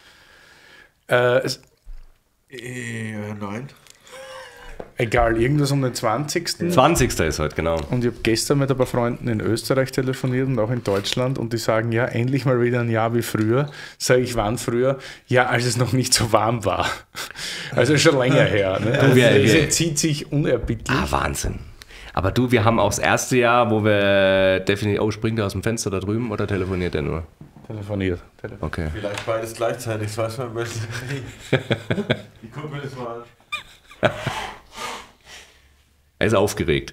S1: Nein.
S2: Egal, irgendwas um den 20.
S3: 20. ist heute, genau.
S2: Und ich habe gestern mit ein paar Freunden in Österreich telefoniert und auch in Deutschland und die sagen, ja, endlich mal wieder ein Jahr wie früher. Sage ich, wann früher? Ja, als es noch nicht so warm war. Also schon länger her. Ne? Also das zieht sich unerbittlich.
S3: Wahnsinn. Aber du, wir haben auch das erste Jahr, wo wir definitiv... Oh, springt der aus dem Fenster da drüben oder telefoniert der nur?
S2: Telefoniert.
S3: Okay.
S1: Vielleicht beides gleichzeitig, das weiß man besser nicht. Ich gucke mir das mal an.
S3: Er ist aufgeregt.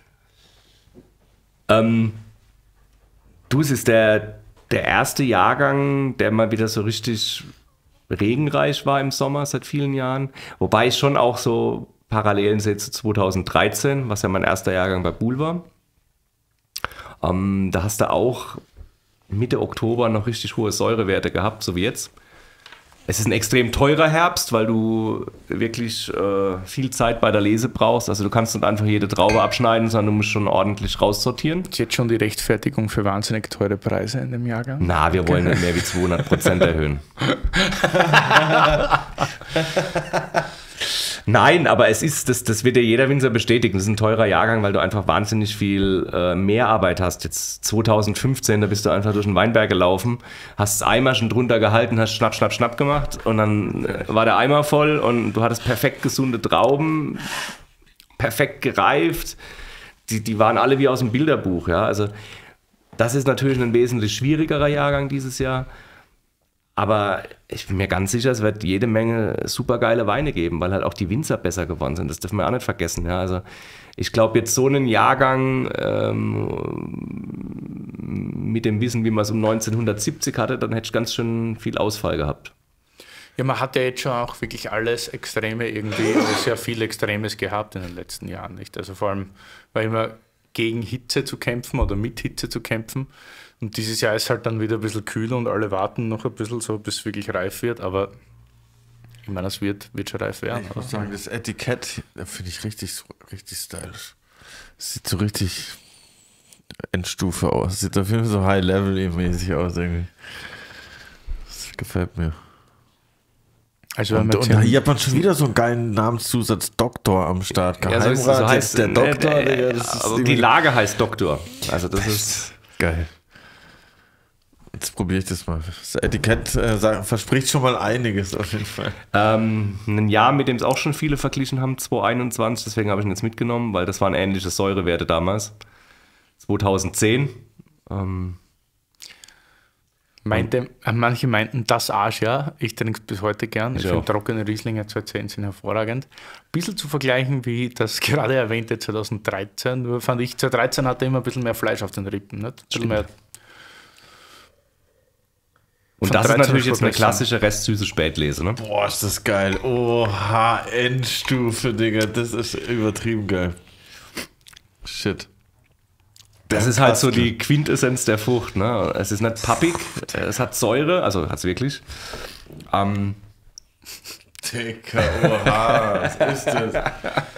S3: Du, es ist der erste Jahrgang, der mal wieder so richtig regenreich war im Sommer seit vielen Jahren. Wobei ich schon auch so Parallelen sehe zu 2013, was ja mein erster Jahrgang bei Buhl war. Da hast du auch Mitte Oktober noch richtig hohe Säurewerte gehabt, so wie jetzt. Es ist ein extrem teurer Herbst, weil du wirklich viel Zeit bei der Lese brauchst. Also du kannst nicht einfach jede Traube abschneiden, sondern du musst schon ordentlich raussortieren.
S2: Ist jetzt schon die Rechtfertigung für wahnsinnig teure Preise in dem Jahrgang?
S3: Na, wir wollen nicht mehr wie 200% erhöhen. Nein, aber es ist, das wird dir jeder Winzer bestätigen, das ist ein teurer Jahrgang, weil du einfach wahnsinnig viel Mehrarbeit hast. Jetzt 2015, da bist du einfach durch den Weinberg gelaufen, hast das Eimerchen drunter gehalten, hast schnapp, schnapp, schnapp gemacht und dann war der Eimer voll und du hattest perfekt gesunde Trauben, perfekt gereift, die waren alle wie aus dem Bilderbuch. Ja? Also das ist natürlich ein wesentlich schwierigerer Jahrgang dieses Jahr. Aber ich bin mir ganz sicher, es wird jede Menge supergeile Weine geben, weil halt auch die Winzer besser geworden sind. Das dürfen wir auch nicht vergessen. Ja. Also ich glaube, jetzt so einen Jahrgang mit dem Wissen, wie man es um 1970 hatte, dann hätte ich ganz schön viel Ausfall gehabt.
S2: Ja, man hat ja jetzt schon auch wirklich alles Extreme irgendwie, oder sehr viel Extremes gehabt in den letzten Jahren. Nicht? Also vor allem war immer gegen Hitze zu kämpfen oder mit Hitze zu kämpfen. Und dieses Jahr ist halt dann wieder ein bisschen kühler und alle warten noch ein bisschen so, bis es wirklich reif wird. Aber ich meine, es wird schon reif werden.
S1: Ich muss sagen, das Etikett finde ich richtig stylisch. Es sieht so richtig Endstufe aus. Sieht auf jeden Fall so High-Level-mäßig aus irgendwie. Das gefällt mir.
S2: Also
S1: und hier hat man schon wieder so einen geilen Namenszusatz Doktor am Start.
S3: Geheimrat,
S1: so heißt der Doktor.
S3: Die Lage heißt Doktor. Also das ist
S1: geil. Jetzt probiere ich das mal. Das Etikett verspricht schon mal einiges auf jeden Fall.
S3: Ein Jahr, mit dem es auch schon viele verglichen haben, 2021, deswegen habe ich ihn jetzt mitgenommen, weil das waren ähnliche Säurewerte damals. 2010.
S2: Manche meinten das Arschjahr. Ich trinke es bis heute gern. Ich finde trockene Rieslinger 2010 sind hervorragend. Ein bisschen zu vergleichen wie das gerade erwähnte 2013. Nur fand ich, 2013 hatte immer ein bisschen mehr Fleisch auf den Rippen. Nicht? Ein bisschen mehr.
S3: Und das ist natürlich jetzt eine klassische restsüße Spätlese, ne?
S1: Boah, ist das geil. Oha, Endstufe, Digga. Das ist übertrieben geil. Shit.
S3: Das ist halt so die Quintessenz der Frucht, ne? Es ist nicht pappig, es hat Säure, also hat es wirklich.
S1: Digga, oha, was ist das?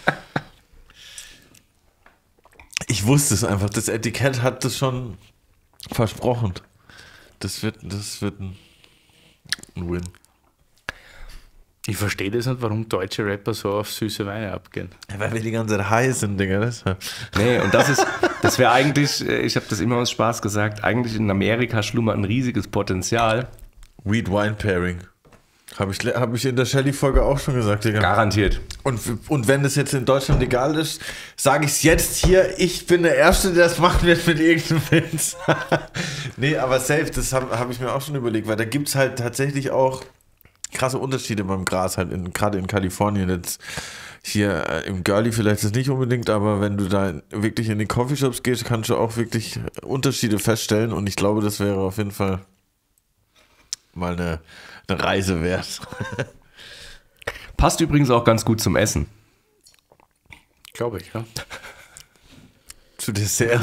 S1: Ich wusste es einfach, das Etikett hat das schon versprochen. Das wird ein Win.
S2: Ich verstehe das nicht, warum deutsche Rapper so auf süße Weine abgehen.
S1: Ja, weil wir die ganze Zeit high sind, Digga.
S3: Nee, und das wäre eigentlich, ich habe das immer aus Spaß gesagt, eigentlich in Amerika schlummert ein riesiges Potenzial.
S1: Weed-Wine-Pairing. Hab ich in der Shelly-Folge auch schon gesagt, Digga.
S3: Garantiert.
S1: Und wenn das jetzt in Deutschland legal ist, sage ich es jetzt hier, ich bin der Erste, der das machen wird mit irgendeinem Winz. Nee, aber safe, das hab ich mir auch schon überlegt, weil da gibt es halt tatsächlich auch krasse Unterschiede beim Gras, halt gerade in Kalifornien. Jetzt hier im Girlie vielleicht ist nicht unbedingt, aber wenn du da wirklich in die Coffeeshops gehst, kannst du auch wirklich Unterschiede feststellen und ich glaube, das wäre auf jeden Fall mal eine Reise wert.
S3: Passt übrigens auch ganz gut zum Essen.
S2: Glaube ich, ja.
S1: Zu Dessert.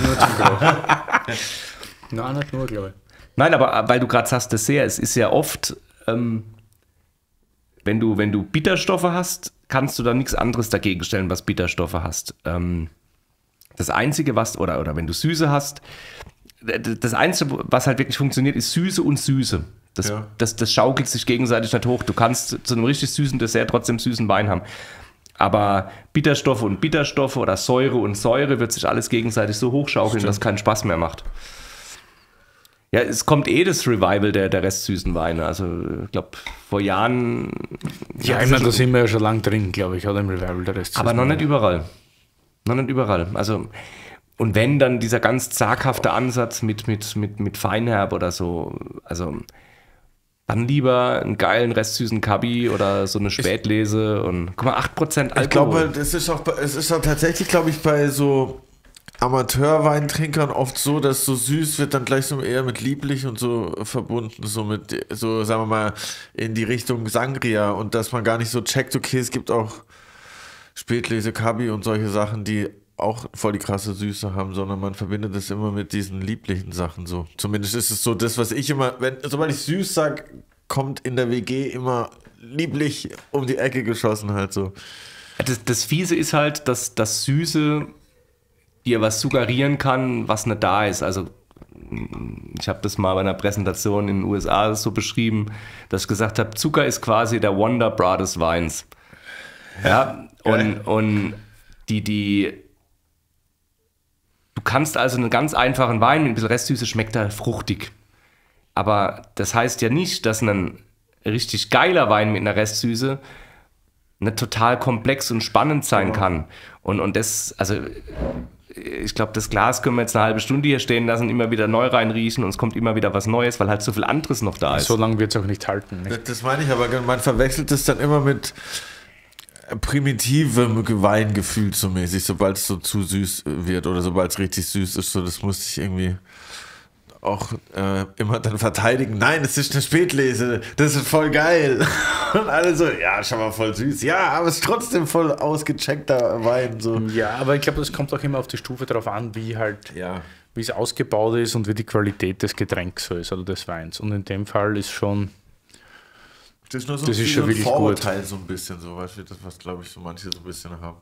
S2: Nein, nicht nur, glaube ich.
S3: Nein, aber weil du gerade sagst Dessert, es ist ja oft, wenn du Bitterstoffe hast, kannst du da nichts anderes dagegen stellen, was Bitterstoffe hast. Das Einzige, oder wenn du Süße hast, das Einzige, was halt wirklich funktioniert, ist Süße und Süße. Das schaukelt sich gegenseitig nicht hoch. Du kannst zu einem richtig süßen Dessert trotzdem süßen Wein haben. Aber Bitterstoffe und Bitterstoffe oder Säure und Säure wird sich alles gegenseitig so hochschaukeln, dass es keinen Spaß mehr macht. Ja, es kommt das Revival der restsüßen Weine. Also ich glaube, vor Jahren...
S2: Ja, ich meine, da sind wir ja schon lange drin, glaube ich, oder im Revival der restsüßen
S3: Aber noch nicht überall. Also... Und wenn dann dieser ganz zaghafte Ansatz mit Feinherb oder so, also dann lieber einen geilen restsüßen Kabi oder so eine Spätlese und guck mal, 8% Alkohol.
S1: Ich glaube, es ist auch tatsächlich, glaube ich, bei so Amateurweintrinkern oft so, dass so süß wird dann gleich so eher mit lieblich und so verbunden, so mit, so sagen wir mal, in die Richtung Sangria und dass man gar nicht so checkt, okay, es gibt auch Spätlese, Kabi und solche Sachen, die auch voll die krasse Süße haben, sondern man verbindet es immer mit diesen lieblichen Sachen so. Zumindest ist es so das, was ich immer, sobald ich süß sage, kommt in der WG immer lieblich um die Ecke geschossen halt so.
S3: Das Fiese ist halt, dass das Süße dir was suggerieren kann, was nicht da ist. Also ich habe das mal bei einer Präsentation in den USA so beschrieben, dass ich gesagt habe, Zucker ist quasi der Wonder Bra des Weins. Ja, und du kannst also einen ganz einfachen Wein mit ein bisschen Restsüße schmeckt er fruchtig. Aber das heißt ja nicht, dass ein richtig geiler Wein mit einer Restsüße nicht total komplex und spannend sein kann. Und das, also ich glaube, das Glas können wir jetzt eine halbe Stunde hier stehen lassen, immer wieder neu reinriechen und es kommt immer wieder was Neues, weil halt so viel anderes noch da ist.
S2: So lange wird es auch nicht halten. Nicht?
S1: Das meine ich, aber man verwechselt es dann immer mit primitivem Weingefühl so mäßig, sobald es so zu süß wird oder sobald es richtig süß ist. So, das musste ich irgendwie auch immer dann verteidigen. Nein, es ist eine Spätlese, das ist voll geil. Und alle so, ja, schon mal voll süß. Ja, aber es ist trotzdem voll ausgecheckter Wein. So.
S2: Ja, aber ich glaube, das kommt auch immer auf die Stufe drauf an, wie es ausgebaut ist und wie die Qualität des Getränks so ist oder des Weins. Und in dem Fall ist schon...
S1: Das ist nur so
S2: das ist schon wirklich
S1: Vorurteil, so ein bisschen, so, weißt du, das, was, glaube ich, so manche so ein bisschen haben.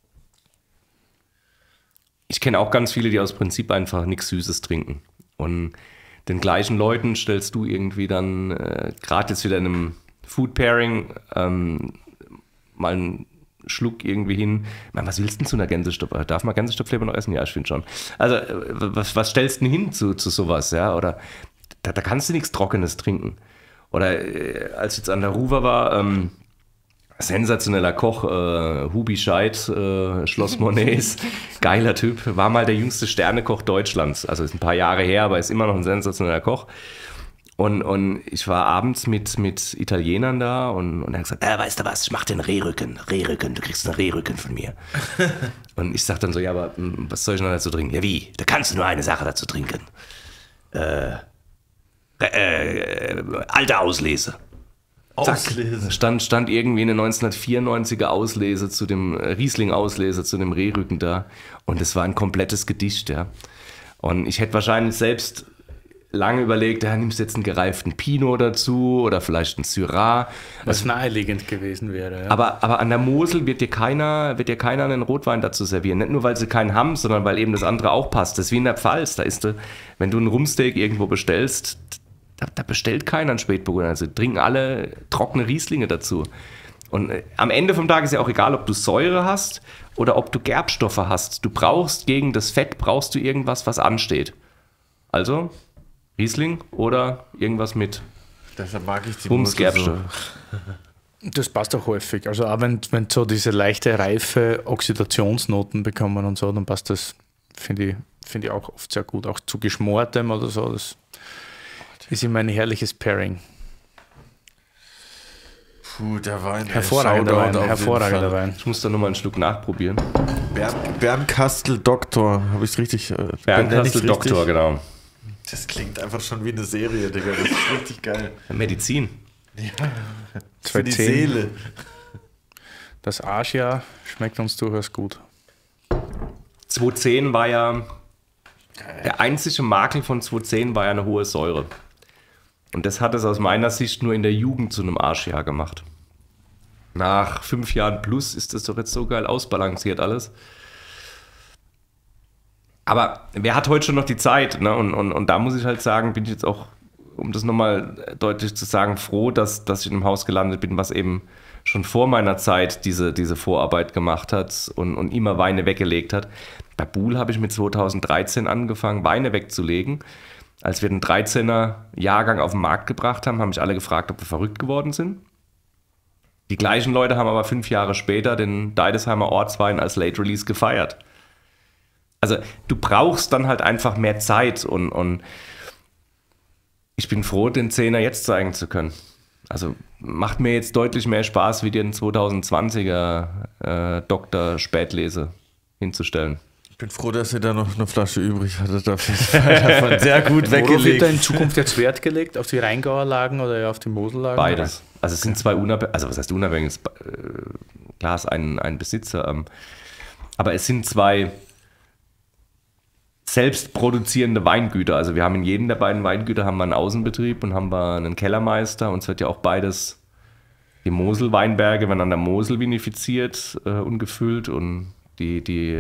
S3: Ich kenne auch ganz viele, die aus Prinzip einfach nichts Süßes trinken. Und den gleichen Leuten stellst du irgendwie dann, gerade jetzt wieder in einem Food Pairing, mal einen Schluck irgendwie hin. Ich meine, was willst du denn zu einer Gänsestopf? Darf man Gänsestopfleber noch essen? Ja, ich finde schon. Also, was stellst du denn hin zu sowas? Ja? Oder da kannst du nichts Trockenes trinken. Oder als ich jetzt an der Ruwer war, sensationeller Koch, Hubi Scheid, Schloss Monets, geiler Typ, war mal der jüngste Sternekoch Deutschlands. Also ist ein paar Jahre her, aber ist immer noch ein sensationeller Koch. Und ich war abends mit Italienern da und er hat gesagt, weißt du was, ich mach den Rehrücken, du kriegst einen Rehrücken von mir. Und ich sag dann so, ja, aber was soll ich noch dazu trinken? Ja, wie? Da kannst du nur eine Sache dazu trinken. Alte Auslese.
S1: Auslese.
S3: Stand irgendwie eine 1994er Auslese zu dem Riesling-Auslese zu dem Rehrücken da. Und es war ein komplettes Gedicht, ja. Und ich hätte wahrscheinlich selbst lange überlegt, nimmst du jetzt einen gereiften Pinot dazu oder vielleicht einen Syrah.
S2: Was naheliegend gewesen wäre. Ja.
S3: Aber an der Mosel wird dir keiner einen Rotwein dazu servieren. Nicht nur, weil sie keinen haben, sondern weil eben das andere auch passt. Das ist wie in der Pfalz. Da ist, wenn du einen Rumsteak irgendwo bestellst, da bestellt keiner einen Spätburgunder. Also trinken alle trockene Rieslinge dazu. Und am Ende vom Tag ist ja auch egal, ob du Säure hast oder ob du Gerbstoffe hast. Du brauchst gegen das Fett irgendwas, was ansteht. Also Riesling oder irgendwas mit
S1: Deshalb mag ich die
S3: Gerbstoffe.
S1: So.
S2: Das passt auch häufig. Also auch wenn so diese leichte reife Oxidationsnoten bekommen und so, dann passt das, finde ich auch oft sehr gut. Auch zu Geschmortem oder so. Das ist immer ein herrliches Pairing.
S1: Puh, der Wein.
S2: Hervorragender Wein.
S3: Ich muss da nochmal einen Schluck nachprobieren.
S1: Bernkastel Doktor, habe ich es richtig?
S3: Bernkastel Doktor, genau.
S1: Das klingt einfach schon wie eine Serie, Digga. Das ist richtig geil.
S3: Medizin.
S1: Ja, für die Seele.
S2: Das Asia schmeckt uns durchaus gut.
S3: 210 war ja, der einzige Makel von 210 war ja eine hohe Säure. Und das hat es aus meiner Sicht nur in der Jugend zu einem Arschjahr gemacht. Nach 5 Jahren plus ist das doch jetzt so geil ausbalanciert alles. Aber wer hat heute schon noch die Zeit? Ne? Und da muss ich halt sagen, bin ich jetzt auch, um das nochmal deutlich zu sagen, froh, dass ich in einem Haus gelandet bin, was eben schon vor meiner Zeit diese Vorarbeit gemacht hat und immer Weine weggelegt hat. Bei Buhl habe ich mit 2013 angefangen, Weine wegzulegen. Als wir den 13er Jahrgang auf den Markt gebracht haben, haben mich alle gefragt, ob wir verrückt geworden sind. Die gleichen Leute haben aber 5 Jahre später den Deidesheimer Ortswein als Late Release gefeiert. Also du brauchst dann halt einfach mehr Zeit und ich bin froh, den 10er jetzt zeigen zu können. Also macht mir jetzt deutlich mehr Spaß, wie den 2020er Dr. Spätlese hinzustellen.
S1: Ich bin froh, dass ihr da noch eine Flasche übrig hattet. Davon sehr gut weggelegt.
S2: Worauf wird da in Zukunft jetzt Wert gelegt? Auf die Rheingauer Lagen oder auf die Mosellagen?
S3: Beides. Also es sind zwei unabhängig, also was heißt unabhängig? Klar ist ein Besitzer. Aber es sind zwei selbst produzierende Weingüter. Also wir haben in jedem der beiden Weingüter haben wir einen Außenbetrieb und haben wir einen Kellermeister. Und es wird ja auch beides, die Mosel-Weinberge werden an der Mosel vinifiziert und gefüllt und die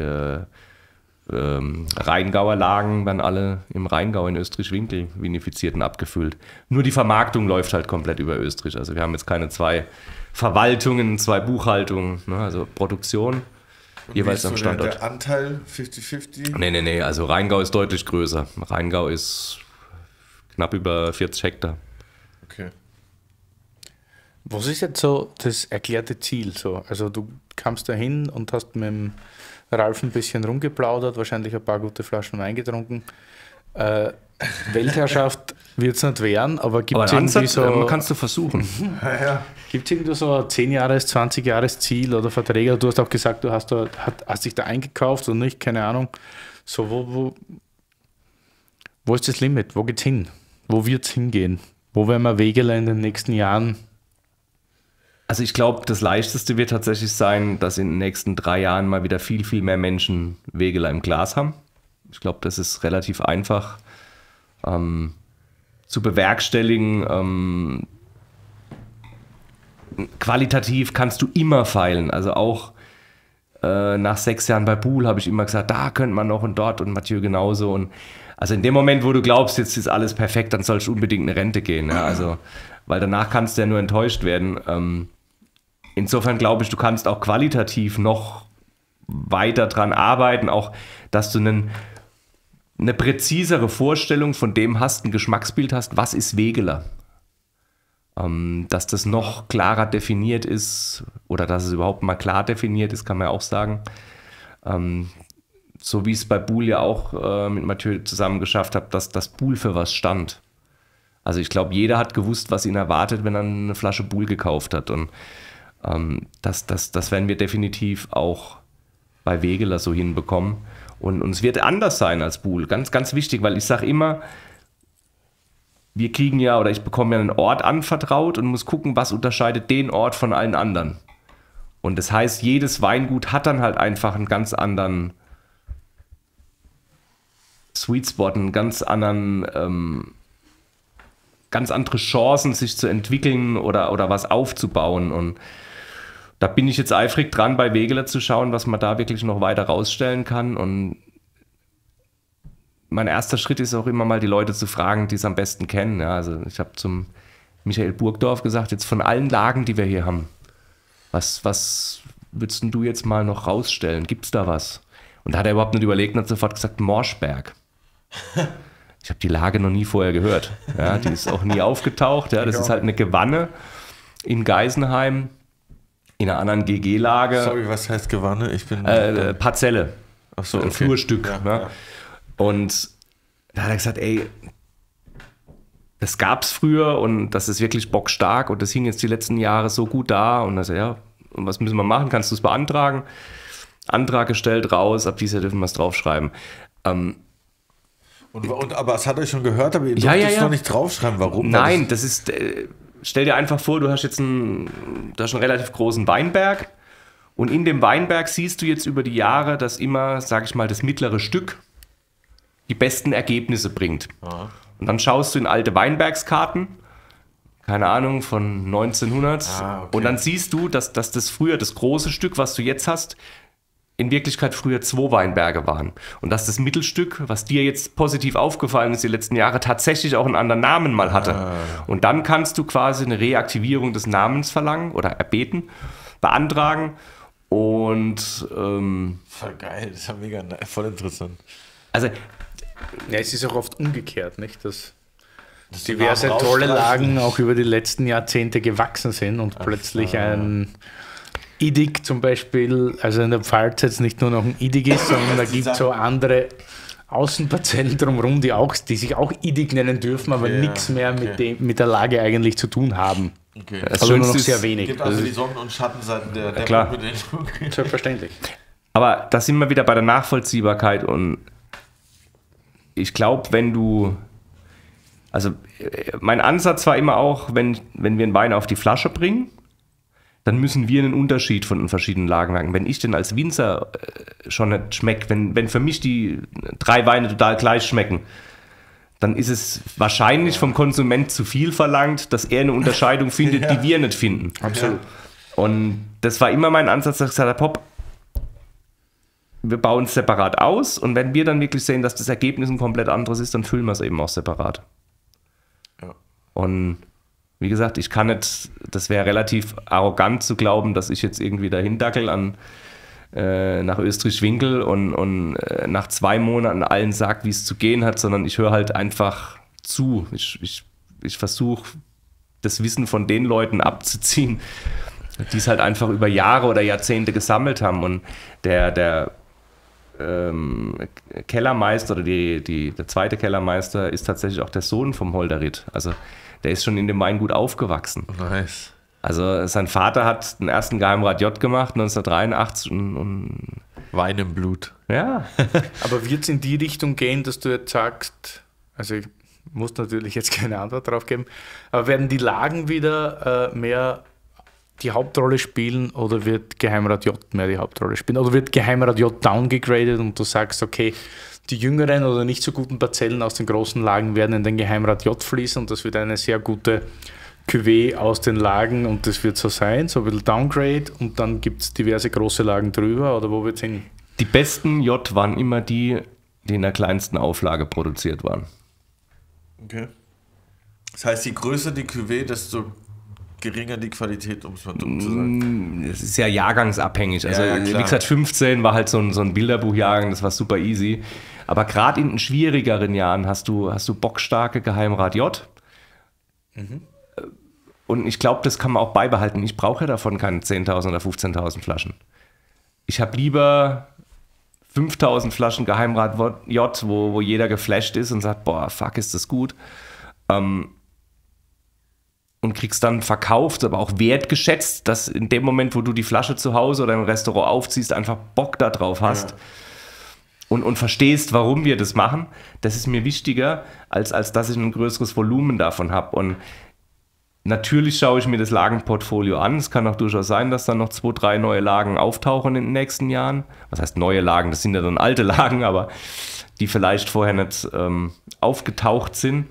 S3: Rheingauer Lagen werden alle im Rheingau in Österreich-Winkel vinifiziert und abgefüllt. Nur die Vermarktung läuft halt komplett über Österreich. Also wir haben jetzt keine 2 Verwaltungen, 2 Buchhaltungen, ne? Also Produktion
S1: und
S3: jeweils am Standort.
S1: Der Anteil 50-50?
S3: Nee, also Rheingau ist deutlich größer. Rheingau ist knapp über 40 Hektar.
S1: Okay.
S2: Was ist jetzt so das erklärte Ziel? So? Also du kamst da hin und hast mit dem Ralf ein bisschen rumgeplaudert, wahrscheinlich ein paar gute Flaschen Wein getrunken. Weltherrschaft wird es nicht werden, aber gibt es irgendwie so...
S3: kannst du versuchen.
S2: Gibt es irgendwie so ein 10-Jahres-, 20-Jahres-Ziel oder Verträge? Du hast auch gesagt, du hast dich da eingekauft oder nicht, keine Ahnung. So, wo ist das Limit? Wo geht's hin? Wo wird es hingehen? Wo werden wir Wegeler in den nächsten Jahren?
S3: Also ich glaube, das Leichteste wird tatsächlich sein, dass in den nächsten 3 Jahren mal wieder viel, viel mehr Menschen Wegeler im Glas haben. Ich glaube, das ist relativ einfach zu bewerkstelligen. Qualitativ kannst du immer feilen. Also auch nach 6 Jahren bei Buhl habe ich immer gesagt, da könnte man noch und dort und Mathieu genauso. Und also in dem Moment, wo du glaubst, jetzt ist alles perfekt, dann sollst du unbedingt eine Rente gehen. Ja? Also, weil danach kannst du ja nur enttäuscht werden. Insofern glaube ich, du kannst auch qualitativ noch weiter dran arbeiten, auch dass du eine präzisere Vorstellung von dem hast, ein Geschmacksbild hast, was ist Wegeler. Dass das noch klarer definiert ist oder dass es überhaupt mal klar definiert ist, kann man ja auch sagen. So wie es bei Buhl ja auch mit Mathieu zusammen geschafft hat, dass das Buhl für was stand. Also ich glaube, jeder hat gewusst, was ihn erwartet, wenn er eine Flasche Buhl gekauft hat. Und das werden wir definitiv auch bei Wegeler so hinbekommen. Und es wird anders sein als Buhl. Ganz, ganz wichtig, weil ich sage immer, wir kriegen ja oder ich bekomme ja einen Ort anvertraut und muss gucken, was unterscheidet den Ort von allen anderen. Und das heißt, jedes Weingut hat dann halt einfach einen ganz anderen Sweet Spot, einen ganz anderen, ganz andere Chancen, sich zu entwickeln oder was aufzubauen. Und da bin ich jetzt eifrig dran, bei Wegeler zu schauen, was man da wirklich noch weiter rausstellen kann. Und mein erster Schritt ist auch immer mal die Leute zu fragen, die es am besten kennen. Ja, also ich habe zum Michael Burgdorf gesagt, jetzt von allen Lagen, die wir hier haben, was würdest du jetzt mal noch rausstellen? Gibt es da was? Und da hat er überhaupt nicht überlegt und hat sofort gesagt, Morschberg. Ich habe die Lage noch nie vorher gehört. Ja, die ist auch nie aufgetaucht. Ja, das ist halt eine Gewanne in Geisenheim. In einer anderen GG-Lage.
S1: Sorry, was heißt Gewanne? Ich bin
S3: Parzelle.
S1: Ach so,
S3: ein Flurstück.
S1: Ja,
S3: ne?
S1: ja.
S3: Und da hat er gesagt, ey, das gab's früher und das ist wirklich bockstark und das hing jetzt die letzten Jahre so gut da. Und er sagt, ja, und was müssen wir machen? Kannst du es beantragen? Antrag gestellt, raus, ab dieses Jahr dürfen wir es draufschreiben.
S1: Aber es hat euch schon gehört, aber ihr dürft es noch nicht draufschreiben. Warum?
S3: Nein, das ist... Stell dir einfach vor, du hast jetzt einen relativ großen Weinberg und in dem Weinberg siehst du jetzt über die Jahre, dass immer, sag ich mal, das mittlere Stück die besten Ergebnisse bringt. Aha. Und dann schaust du in alte Weinbergskarten, keine Ahnung, von 1900 und dann siehst du, dass das früher, das große Stück, was du jetzt hast, in Wirklichkeit früher 2 Weinberge waren. Und dass das Mittelstück, was dir jetzt positiv aufgefallen ist die letzten Jahre, tatsächlich auch einen anderen Namen mal hatte. Und dann kannst du quasi eine Reaktivierung des Namens verlangen oder erbeten, beantragen. Und
S1: voll geil, das ist ja mega voll interessant.
S2: Also, ja, es ist auch oft umgekehrt, nicht? Dass diverse tolle Lagen auch über die letzten Jahrzehnte gewachsen sind und plötzlich ein Idig zum Beispiel, also in der Pfalz jetzt nicht nur noch ein Idig ist, sondern da gibt es so andere Außenparzellen drumherum, die sich auch Idig nennen dürfen, aber nichts mehr mit der Lage eigentlich zu tun haben.
S1: Okay.
S2: Das also nur noch sehr wenig.
S1: Es gibt also die Sonnen- und Schattenseiten der
S3: Dämmerung.
S2: Selbstverständlich.
S3: Aber da sind wir wieder bei der Nachvollziehbarkeit und ich glaube, also mein Ansatz war immer auch, wenn wir einen Wein auf die Flasche bringen, dann müssen wir einen Unterschied von den verschiedenen Lagen merken. Wenn ich den als Winzer schon nicht schmecke, wenn für mich die 3 Weine total gleich schmecken, dann ist es wahrscheinlich vom Konsument zu viel verlangt, dass er eine Unterscheidung findet, die wir nicht finden.
S2: Absolut.
S3: Und das war immer mein Ansatz, dass ich gesagt habe, wir bauen es separat aus und wenn wir dann wirklich sehen, dass das Ergebnis ein komplett anderes ist, dann füllen wir es eben auch separat. Ja. Und wie gesagt, ich kann nicht, das wäre relativ arrogant zu glauben, dass ich jetzt irgendwie dahin dackel nach Österreich-Winkel und nach 2 Monaten allen sagt, wie es zu gehen hat, sondern ich höre halt einfach zu. Ich versuche, das Wissen von den Leuten abzuziehen, die es halt einfach über Jahre oder Jahrzehnte gesammelt haben. Und der Kellermeister oder der zweite Kellermeister ist tatsächlich auch der Sohn vom Holderried. Also der ist schon in dem Weingut aufgewachsen.
S1: Nice.
S3: Also sein Vater hat den ersten Geheimrat J gemacht, 1983 und
S1: Wein im Blut.
S3: ja.
S2: Aber wird es in die Richtung gehen, dass du jetzt sagst, also ich muss natürlich jetzt keine Antwort drauf geben, aber werden die Lagen wieder mehr die Hauptrolle spielen oder wird Geheimrat J mehr die Hauptrolle spielen? Oder wird Geheimrat J downgegradet und du sagst, okay, die jüngeren oder nicht so guten Parzellen aus den großen Lagen werden in den Geheimrat J fließen und das wird eine sehr gute Cuvée aus den Lagen und das wird so sein, so ein bisschen Downgrade und dann gibt es diverse große Lagen drüber oder wo wird es hin?
S3: Die besten J waren immer die in der kleinsten Auflage produziert waren.
S1: Okay. Das heißt, je größer die Cuvée, desto geringer die Qualität, um es mal dumm zu sagen.
S3: Es ist ja jahrgangsabhängig. Also,
S1: Ja,
S3: wie
S1: klar.
S3: gesagt, 15 war halt so ein Bilderbuchjahrgang, das war super easy. Aber gerade in den schwierigeren Jahren hast du bockstarke Geheimrat J. Und ich glaube, das kann man auch beibehalten. Ich brauche ja davon keine 10.000 oder 15.000 Flaschen. Ich habe lieber 5.000 Flaschen Geheimrat J, wo jeder geflasht ist und sagt, boah, fuck, ist das gut. Und kriegst dann verkauft, aber auch wertgeschätzt, dass in dem Moment, wo du die Flasche zu Hause oder im Restaurant aufziehst, einfach Bock da drauf hast.
S1: Ja.
S3: Und verstehst, warum wir das machen. Das ist mir wichtiger, als dass ich ein größeres Volumen davon habe. Und natürlich schaue ich mir das Lagenportfolio an. Es kann auch durchaus sein, dass dann noch 2, 3 neue Lagen auftauchen in den nächsten Jahren. Was heißt neue Lagen? Das sind ja dann alte Lagen, aber die vielleicht vorher nicht aufgetaucht sind.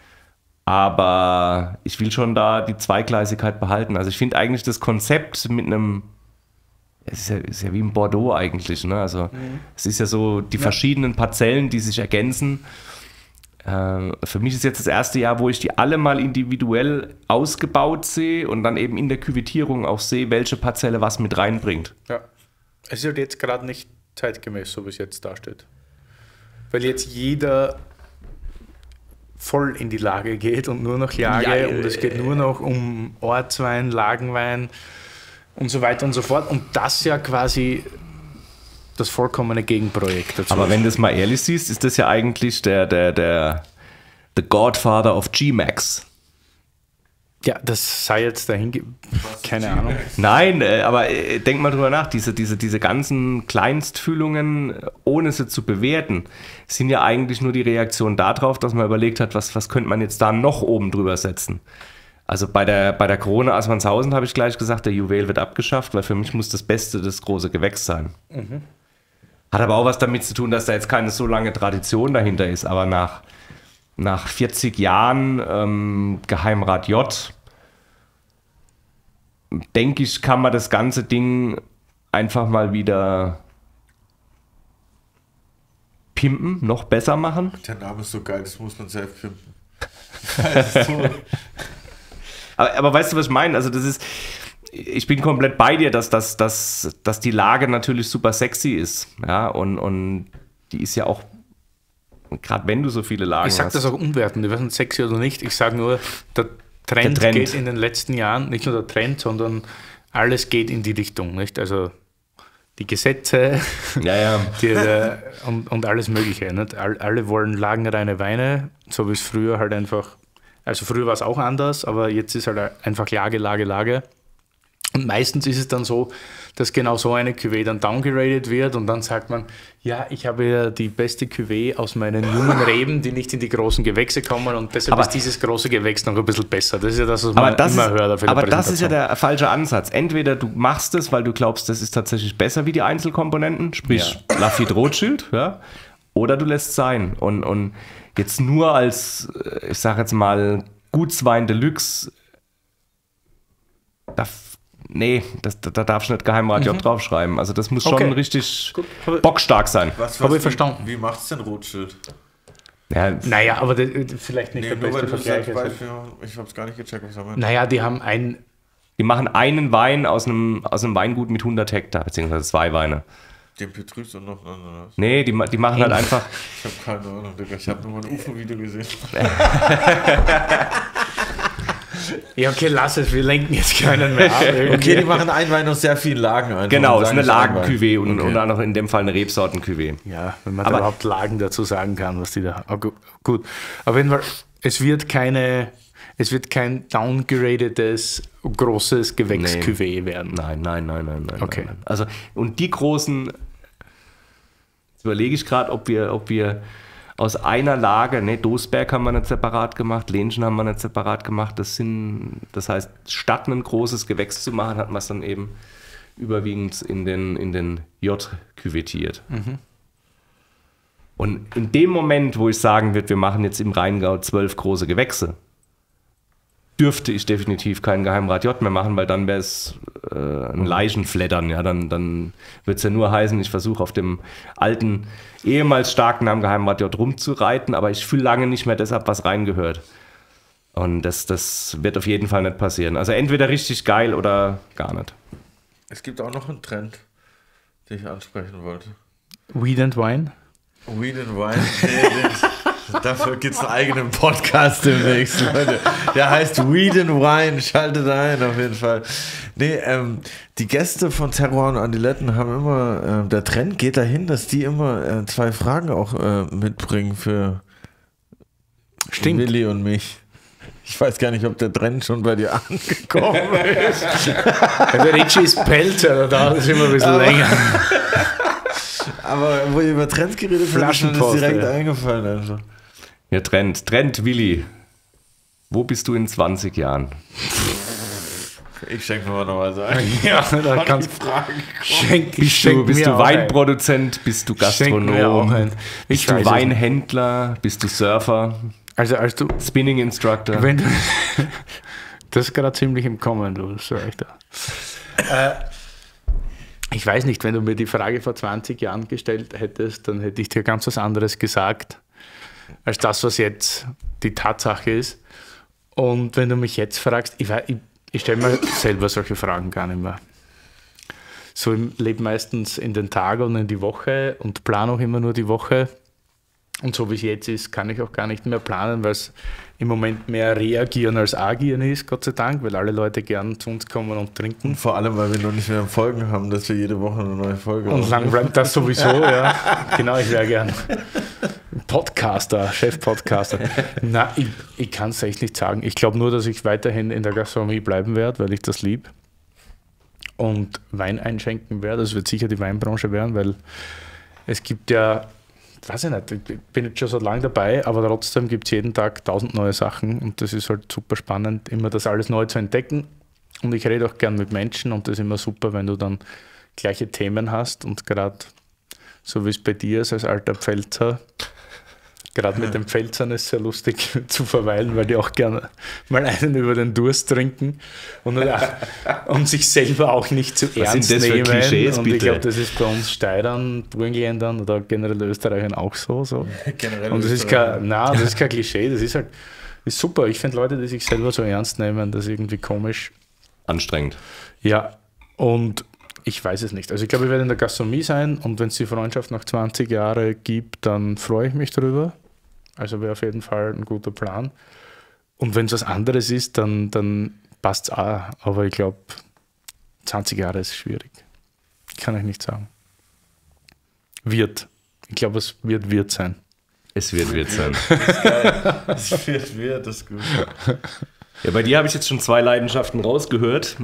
S3: Aber ich will schon da die Zweigleisigkeit behalten. Also ich finde eigentlich das Konzept mit einem, es ist ja wie ein Bordeaux eigentlich, ne? Also es ist ja so die verschiedenen Parzellen, die sich ergänzen. Für mich ist jetzt das erste Jahr, wo ich die alle mal individuell ausgebaut sehe und dann eben in der Küvettierung auch sehe, welche Parzelle was mit reinbringt.
S2: Ja. Es ist halt jetzt gerade nicht zeitgemäß, so wie es jetzt dasteht. Weil jetzt jeder voll in die Lage geht und nur noch Lage und es geht nur noch um Ortswein, Lagenwein und so weiter und so fort. Und das ja quasi das vollkommene Gegenprojekt dazu.
S3: Aber wenn du es mal ehrlich siehst, ist das ja eigentlich der The Godfather of G-Max.
S2: Ja, das sei jetzt dahin, keine Ahnung.
S3: Nein, aber denk mal drüber nach, diese ganzen Kleinstfüllungen, ohne sie zu bewerten, sind ja eigentlich nur die Reaktion darauf, dass man überlegt hat, was könnte man jetzt da noch oben drüber setzen. Also bei der Corona Assmannshausen habe ich gleich gesagt, der Juwel wird abgeschafft, weil für mich muss das Beste das große Gewächs sein. Hat aber auch was damit zu tun, dass da jetzt keine so lange Tradition dahinter ist, aber nach 40 Jahren Geheimrat J, denke ich, kann man das ganze Ding einfach mal wieder pimpen, noch besser machen.
S1: Der Name ist so geil, das muss man selbst pimpen.
S3: Aber weißt du, was ich meine? Also ich bin komplett bei dir, dass die Lage natürlich super sexy ist. Ja, und die ist ja auch, gerade wenn du so viele Lagen
S2: Ich sage
S3: hast.
S2: das auch unwertend, ich weiß nicht, sexy oder nicht. Ich sage nur, der Trend geht in den letzten Jahren, nicht nur der Trend, sondern alles geht in die Richtung. Nicht? Also die Gesetze
S3: Ja.
S2: und alles Mögliche. Nicht? Alle wollen lagenreine Weine, so wie es früher halt einfach, also früher war es auch anders, aber jetzt ist halt einfach Lage. Und meistens ist es dann so, dass genau so eine Cuvée dann downgeradet wird und dann sagt man, ja, ich habe ja die beste Cuvée aus meinen jungen Reben, die nicht in die großen Gewächse kommen und deshalb ist dieses große Gewächs noch ein bisschen besser. Das ist ja das, was man immer hört.
S3: Aber das ist ja der falsche Ansatz. Entweder du machst es, weil du glaubst, das ist tatsächlich besser wie die Einzelkomponenten, sprich Lafite Rothschild, ja, oder du lässt es sein. Und jetzt nur als, ich sage jetzt mal, Gutswein Deluxe, da darfst du nicht Geheimrat J draufschreiben. Also das muss schon richtig bockstark sein.
S2: Habe ich verstanden.
S1: Wie macht's denn Rothschild?
S3: Ja,
S2: Naja, aber vielleicht nicht der
S1: nur weil
S2: beste
S1: du
S2: Vergleich.
S1: sagst, Beispiel, ich hab's gar nicht gecheckt, was haben wir.
S2: Naja, die haben
S3: die machen einen Wein aus einem Weingut mit 100 Hektar, beziehungsweise 2 Weine.
S1: Den Petrus und noch anderes.
S3: Nee, die machen halt einfach.
S1: Ich habe keine Ahnung, Digga. Ich habe nur mal ein UFO-Video gesehen.
S2: Ja, okay, lass es, wir lenken jetzt keinen mehr ab.
S1: Okay, die machen einen Wein aus sehr vielen Lagen einfach.
S3: Genau,
S1: und
S3: es ist
S1: sagen
S3: eine
S1: nicht
S3: Lagen-Cuvée und,
S1: Okay.
S3: und auch noch in dem Fall eine Rebsorten-Cuvée.
S2: Ja, wenn man da
S3: Aber-
S2: überhaupt Lagen dazu sagen kann, was die da. Gut. Aber wenn es wird kein downgeradetes, großes Gewächs-Cuvée werden.
S3: Nein.
S2: Okay.
S3: Nein. Also, und die großen, jetzt überlege ich gerade, ob wir aus einer Lage, Dosberg haben wir nicht separat gemacht, Lenchen haben wir nicht separat gemacht, das heißt, statt ein großes Gewächs zu machen, hat man es dann eben überwiegend in den J küvettiert. Und in dem Moment, wo ich sagen würde, wir machen jetzt im Rheingau 12 große Gewächse, dürfte ich definitiv keinen Geheimrat J mehr machen, weil dann wäre es ein Leichenflattern. Ja, dann wird es ja nur heißen, ich versuche auf dem alten, ehemals starken Namen Geheimrat J rumzureiten, aber ich fühle lange nicht mehr deshalb, was reingehört. Und das wird auf jeden Fall nicht passieren. Also entweder richtig geil oder gar nicht.
S1: Es gibt auch noch einen Trend, den ich ansprechen wollte.
S2: Weed and Wine?
S1: Weed and Wine. Dafür gibt es einen eigenen Podcast demnächst, Leute. Der heißt Weed and Wine. Schaltet ein, auf jeden Fall. Die Gäste von Terroir und Adiletten haben immer, der Trend geht dahin, dass die immer 2 Fragen auch mitbringen für
S2: Stimmt.
S1: Willi und mich. Ich weiß gar nicht, ob der Trend schon bei dir angekommen ist.
S2: Der Richie ist Pelzer, da dauert es immer ein bisschen länger.
S1: Aber wo ihr über Trends geredet habt, ist mir das
S2: Flaschenpost,
S1: direkt
S2: ja.
S1: eingefallen. Also.
S3: Ja, Trend, Willi. Wo bist du in 20 Jahren?
S1: Ich schenke mir mal noch was ein.
S2: Ja, da kannst
S3: Bist du Weinproduzent? Bist du Gastronom? Bist du Weinhändler? Bist du Surfer?
S2: Also als du,
S3: Spinning Instructor?
S2: wenn du, das ist gerade ziemlich im Kommen, du, so echt. Ich weiß nicht, wenn du mir die Frage vor 20 Jahren gestellt hättest, dann hätte ich dir ganz was anderes gesagt, als das, was jetzt die Tatsache ist. Und wenn du mich jetzt fragst, ich stelle mir selber solche Fragen gar nicht mehr. So, ich lebe meistens in den Tag und in die Woche und plane auch immer nur die Woche. Und so wie es jetzt ist, kann ich auch gar nicht mehr planen, weil es im Moment mehr reagieren als agieren ist, Gott sei Dank, weil alle Leute gern zu uns kommen und trinken.
S1: Vor allem, weil wir noch nicht mehr Folgen haben, dass wir jede Woche eine neue Folge
S2: Und lang bleibt das sowieso, ja. Genau, ich wäre gern Podcaster, Chef-Podcaster. Na, ich kann es echt nicht sagen. Ich glaube nur, dass ich weiterhin in der Gastronomie bleiben werde, weil ich das liebe. Und Wein einschenken werde. Das wird sicher die Weinbranche werden, weil es gibt ja, weiß ich nicht, ich bin jetzt schon so lange dabei, aber trotzdem gibt es jeden Tag 1000 neue Sachen und das ist halt super spannend, immer das alles neu zu entdecken. Und ich rede auch gern mit Menschen und das ist immer super, wenn du dann gleiche Themen hast und gerade so wie es bei dir ist als alter Pfälzer, gerade mit den Pfälzern ist es sehr lustig zu verweilen, weil die auch gerne mal einen über den Durst trinken und sich selber auch nicht zu
S3: Was
S2: ernst
S3: sind das für
S2: nehmen.
S3: Klischees,
S2: Und
S3: bitte?
S2: ich glaube, das ist bei uns Steirern, Burgenländern oder generell Österreichern auch so.
S1: Generell
S2: Und das ist kein Klischee, das ist halt ist super. Ich finde Leute, die sich selber so ernst nehmen, das ist irgendwie komisch.
S3: Anstrengend.
S2: Ja, und ich weiß es nicht. Also ich glaube, ich werde in der Gastronomie sein und wenn es die Freundschaft nach 20 Jahren gibt, dann freue ich mich drüber. Also wäre auf jeden Fall ein guter Plan. Und wenn es was anderes ist, dann passt es auch. Aber ich glaube, 20 Jahre ist schwierig. Kann ich nicht sagen. Wird. Ich glaube, es wird sein.
S3: Es wird sein.
S1: Das wird das gut.
S3: Ja, bei dir habe ich jetzt schon 2 Leidenschaften rausgehört.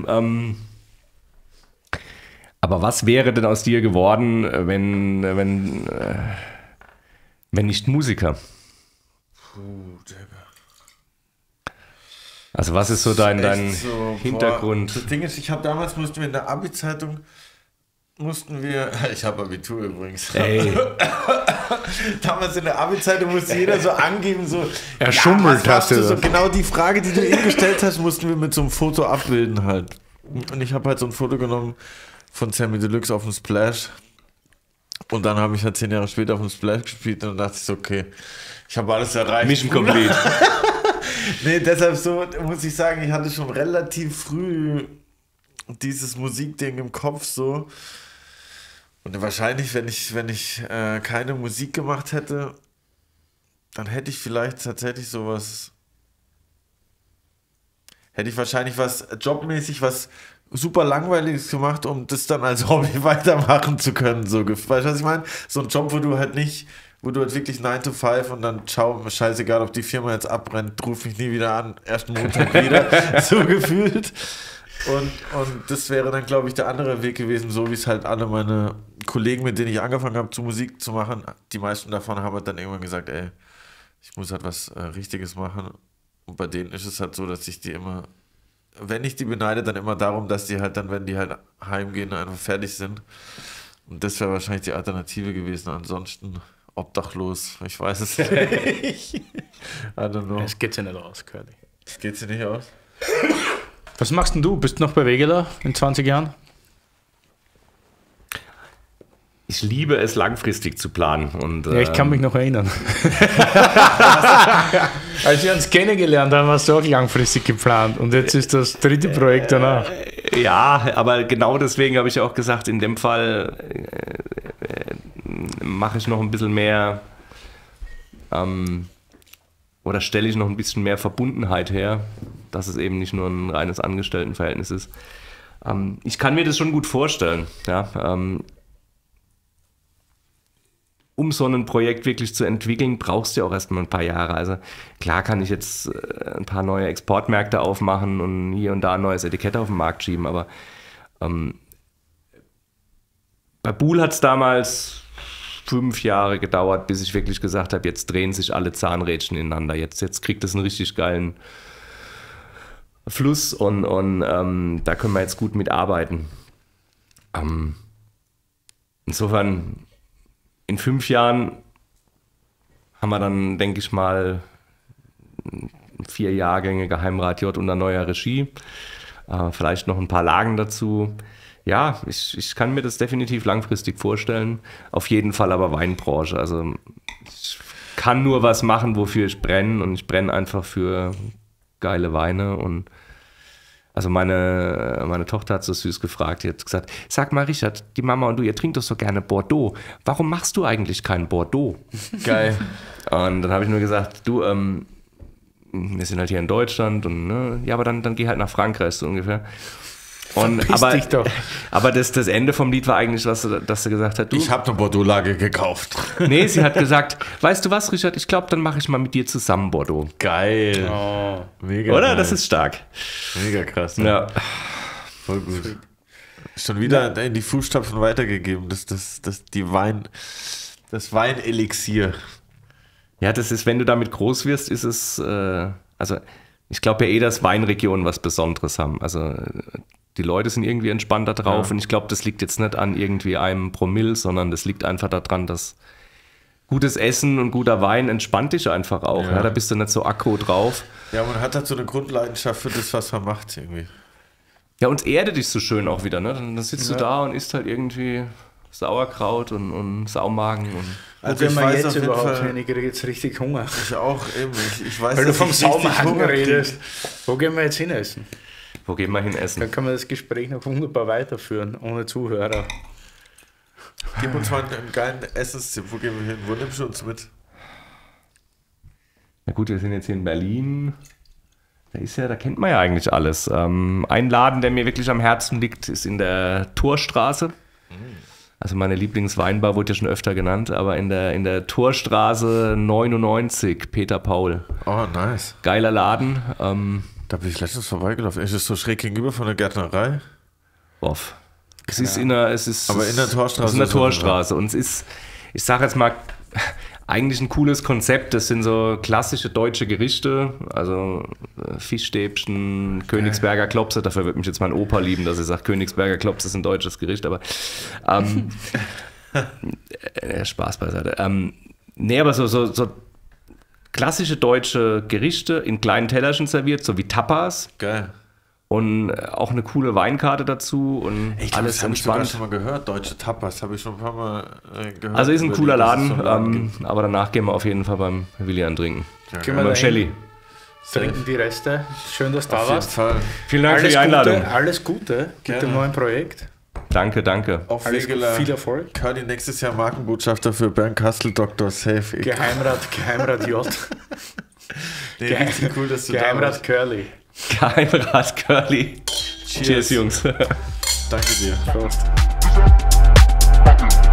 S3: Aber was wäre denn aus dir geworden, wenn nicht Musiker?
S1: Digga.
S3: Also was ist so dein
S1: Echt so,
S3: Hintergrund?
S1: Das Ding ist, mussten wir in der Abi-Zeitung, ich habe Abitur übrigens.
S3: Ey,
S1: Damals in der Abi-Zeitung musste jeder so angeben, so,
S2: Erschummelt
S1: was
S2: hast du
S1: so
S2: das.
S1: genau die Frage, die du ihm gestellt hast, mussten wir mit so einem Foto abbilden halt. Und ich habe halt so ein Foto genommen von Sammy Deluxe auf dem Splash. Und dann habe ich halt 10 Jahre später auf dem Splash gespielt und dann dachte ich so, okay, ich habe alles erreicht.
S3: Mission complete.
S1: Nee, deshalb so muss ich sagen, ich hatte schon relativ früh dieses Musikding im Kopf so. Und wahrscheinlich, wenn ich keine Musik gemacht hätte, dann hätte ich vielleicht tatsächlich sowas, hätte ich wahrscheinlich jobmäßig was super Langweiliges gemacht, um das dann als Hobby weitermachen zu können. So, weißt du, was ich meine? So ein Job, wo du halt wirklich 9 to 5 und dann scheißegal, ob die Firma jetzt abbrennt, ruf mich nie wieder an, ersten Montag wieder, so gefühlt. Und das wäre dann, glaube ich, der andere Weg gewesen, so wie es halt alle meine Kollegen, mit denen ich angefangen habe, Musik zu machen, die meisten davon haben halt dann irgendwann gesagt, ey, ich muss halt was Richtiges machen. Und bei denen ist es halt so, dass ich die immer, wenn ich die beneide, dann immer darum, dass die halt dann, wenn die halt heimgehen, einfach fertig sind. Und das wäre wahrscheinlich die Alternative gewesen. Ansonsten obdachlos, ich weiß es nicht. I don't know.
S2: Es geht ja nicht aus, Curly.
S1: Es geht dir nicht aus?
S2: Was machst denn du? Bist du noch bei Wegeler in 20 Jahren?
S3: Ich liebe es, langfristig zu planen. Und,
S2: Ja, ich kann mich noch erinnern. Als wir uns kennengelernt haben, hast du auch langfristig geplant. Und jetzt ist das dritte Projekt danach.
S3: Ja, aber genau deswegen habe ich auch gesagt, in dem Fall mache ich noch ein bisschen mehr oder stelle ich noch ein bisschen mehr Verbundenheit her, dass es eben nicht nur ein reines Angestelltenverhältnis ist. Ich kann mir das schon gut vorstellen, ja. Um so ein Projekt wirklich zu entwickeln, brauchst du ja auch erstmal ein paar Jahre. Also klar kann ich jetzt ein paar neue Exportmärkte aufmachen und hier und da ein neues Etikett auf den Markt schieben, aber bei Buhl hat es damals 5 Jahre gedauert, bis ich wirklich gesagt habe, jetzt drehen sich alle Zahnrädchen ineinander. Jetzt kriegt es einen richtig geilen Fluss und da können wir jetzt gut mitarbeiten. Insofern in 5 Jahren haben wir dann, denke ich mal, 4 Jahrgänge Geheimrat J unter neuer Regie. Vielleicht noch ein paar Lagen dazu. Ja, ich kann mir das definitiv langfristig vorstellen. Auf jeden Fall aber Weinbranche. Also ich kann nur was machen, wofür ich brenne. Und ich brenne einfach für geile Weine. Und also meine Tochter hat so süß gefragt, die hat gesagt, sag mal Richard, die Mama und du, ihr trinkt doch so gerne Bordeaux. Warum machst du eigentlich kein Bordeaux?
S2: Geil.
S3: Und dann habe ich nur gesagt, du, wir sind halt hier in Deutschland und ne, ja, aber dann geh halt nach Frankreich so ungefähr. Und,
S2: dich doch.
S3: aber das Ende vom Lied war eigentlich, dass sie gesagt hat, du,
S1: Ich habe eine Bordeaux-Lage gekauft.
S3: nee, sie hat gesagt, weißt du was, Richard, ich glaube, dann mache ich mal mit dir zusammen Bordeaux.
S1: Geil.
S2: Oh.
S1: Mega
S3: Oder?
S1: geil.
S3: Das ist stark.
S1: Mega krass.
S3: Ja.
S1: Voll gut. Schon wieder in die Fußstapfen weitergegeben. Das Weinelixier.
S3: Ja, das ist, wenn du damit groß wirst, ist es, also ich glaube ja dass Weinregionen was Besonderes haben. Also die Leute sind irgendwie entspannter drauf und ich glaube, das liegt jetzt nicht an irgendwie einem Promille, sondern das liegt einfach daran, dass gutes Essen und guter Wein entspannt dich einfach auch. Ja. Da bist du nicht so aggro drauf.
S1: Ja, man hat halt so eine Grundleidenschaft für das, was man macht irgendwie.
S3: Ja, und es erdet dich so schön auch wieder. Ne? Dann sitzt du da und isst halt irgendwie Sauerkraut und Saumagen.
S1: Also
S2: ich weiß
S1: jetzt
S2: auf jeden
S1: überhaupt
S2: Fall, ich kriege jetzt richtig Hunger.
S1: Ich auch eben. Ich weiß,
S2: Weil du
S1: dass
S2: vom
S1: ich richtig
S2: Saumagen
S1: Hunger
S2: redest. Wo gehen wir jetzt hin essen?
S3: Wo gehen wir hin essen?
S2: Dann kann man das Gespräch noch wunderbar weiterführen, ohne Zuhörer.
S1: Gib uns mal einen geilen Essenstipp. Wo gehen wir hin? Wo nimmst du uns mit?
S3: Na gut, wir sind jetzt hier in Berlin. Da kennt man ja eigentlich alles. Ein Laden, der mir wirklich am Herzen liegt, ist in der Torstraße. Also meine Lieblingsweinbar wurde ja schon öfter genannt, aber in der Torstraße 99, Peter Paul.
S1: Oh, nice.
S3: Geiler Laden.
S1: Da bin ich letztens vorbeigelaufen. Ist es so schräg gegenüber von der Gärtnerei?
S3: Boff. Es ist in der
S1: Torstraße.
S3: Es ist in der Torstraße. Und es ist, ich sage jetzt mal, eigentlich ein cooles Konzept. Das sind so klassische deutsche Gerichte, also Fischstäbchen, Königsberger Klopse. Dafür wird mich jetzt mein Opa lieben, dass er sagt, Königsberger Klopse ist ein deutsches Gericht, aber Spaß beiseite. Nee, aber so klassische deutsche Gerichte in kleinen Tellerchen serviert, so wie Tapas.
S1: Geil.
S3: Und auch eine coole Weinkarte dazu und
S1: Ich glaub,
S3: alles
S1: das habe ich sogar
S3: entspannt.
S1: schon mal gehört. Deutsche Tapas habe ich schon ein paar Mal gehört.
S3: Also ist ein cooler
S1: dass es so
S3: Laden,
S1: einen gibt.
S3: aber danach gehen wir auf jeden Fall beim Willian trinken.
S2: Gehen
S3: Und
S2: wir
S3: beim Shelly.
S2: dahin, trinken die Reste. Schön, dass du da
S1: Auf jeden
S2: warst.
S1: Fall.
S3: Vielen Dank für
S2: Alles
S3: die Einladung.
S2: Gute, alles Gute mit
S1: Gerne.
S2: dem neuen Projekt.
S3: Danke.
S1: Auf
S2: Alles gut,
S1: Wegeler.
S2: viel Erfolg.
S1: Curly nächstes Jahr Markenbotschafter für Bernd Kastel, Dr. Safe.
S2: Geheimrat J.
S1: Nee, richtig cool, dass du da
S2: Geheimrat
S1: warst.
S2: Curly.
S3: Geheimrat Curly. Cheers, Jungs.
S1: Danke dir. Prost.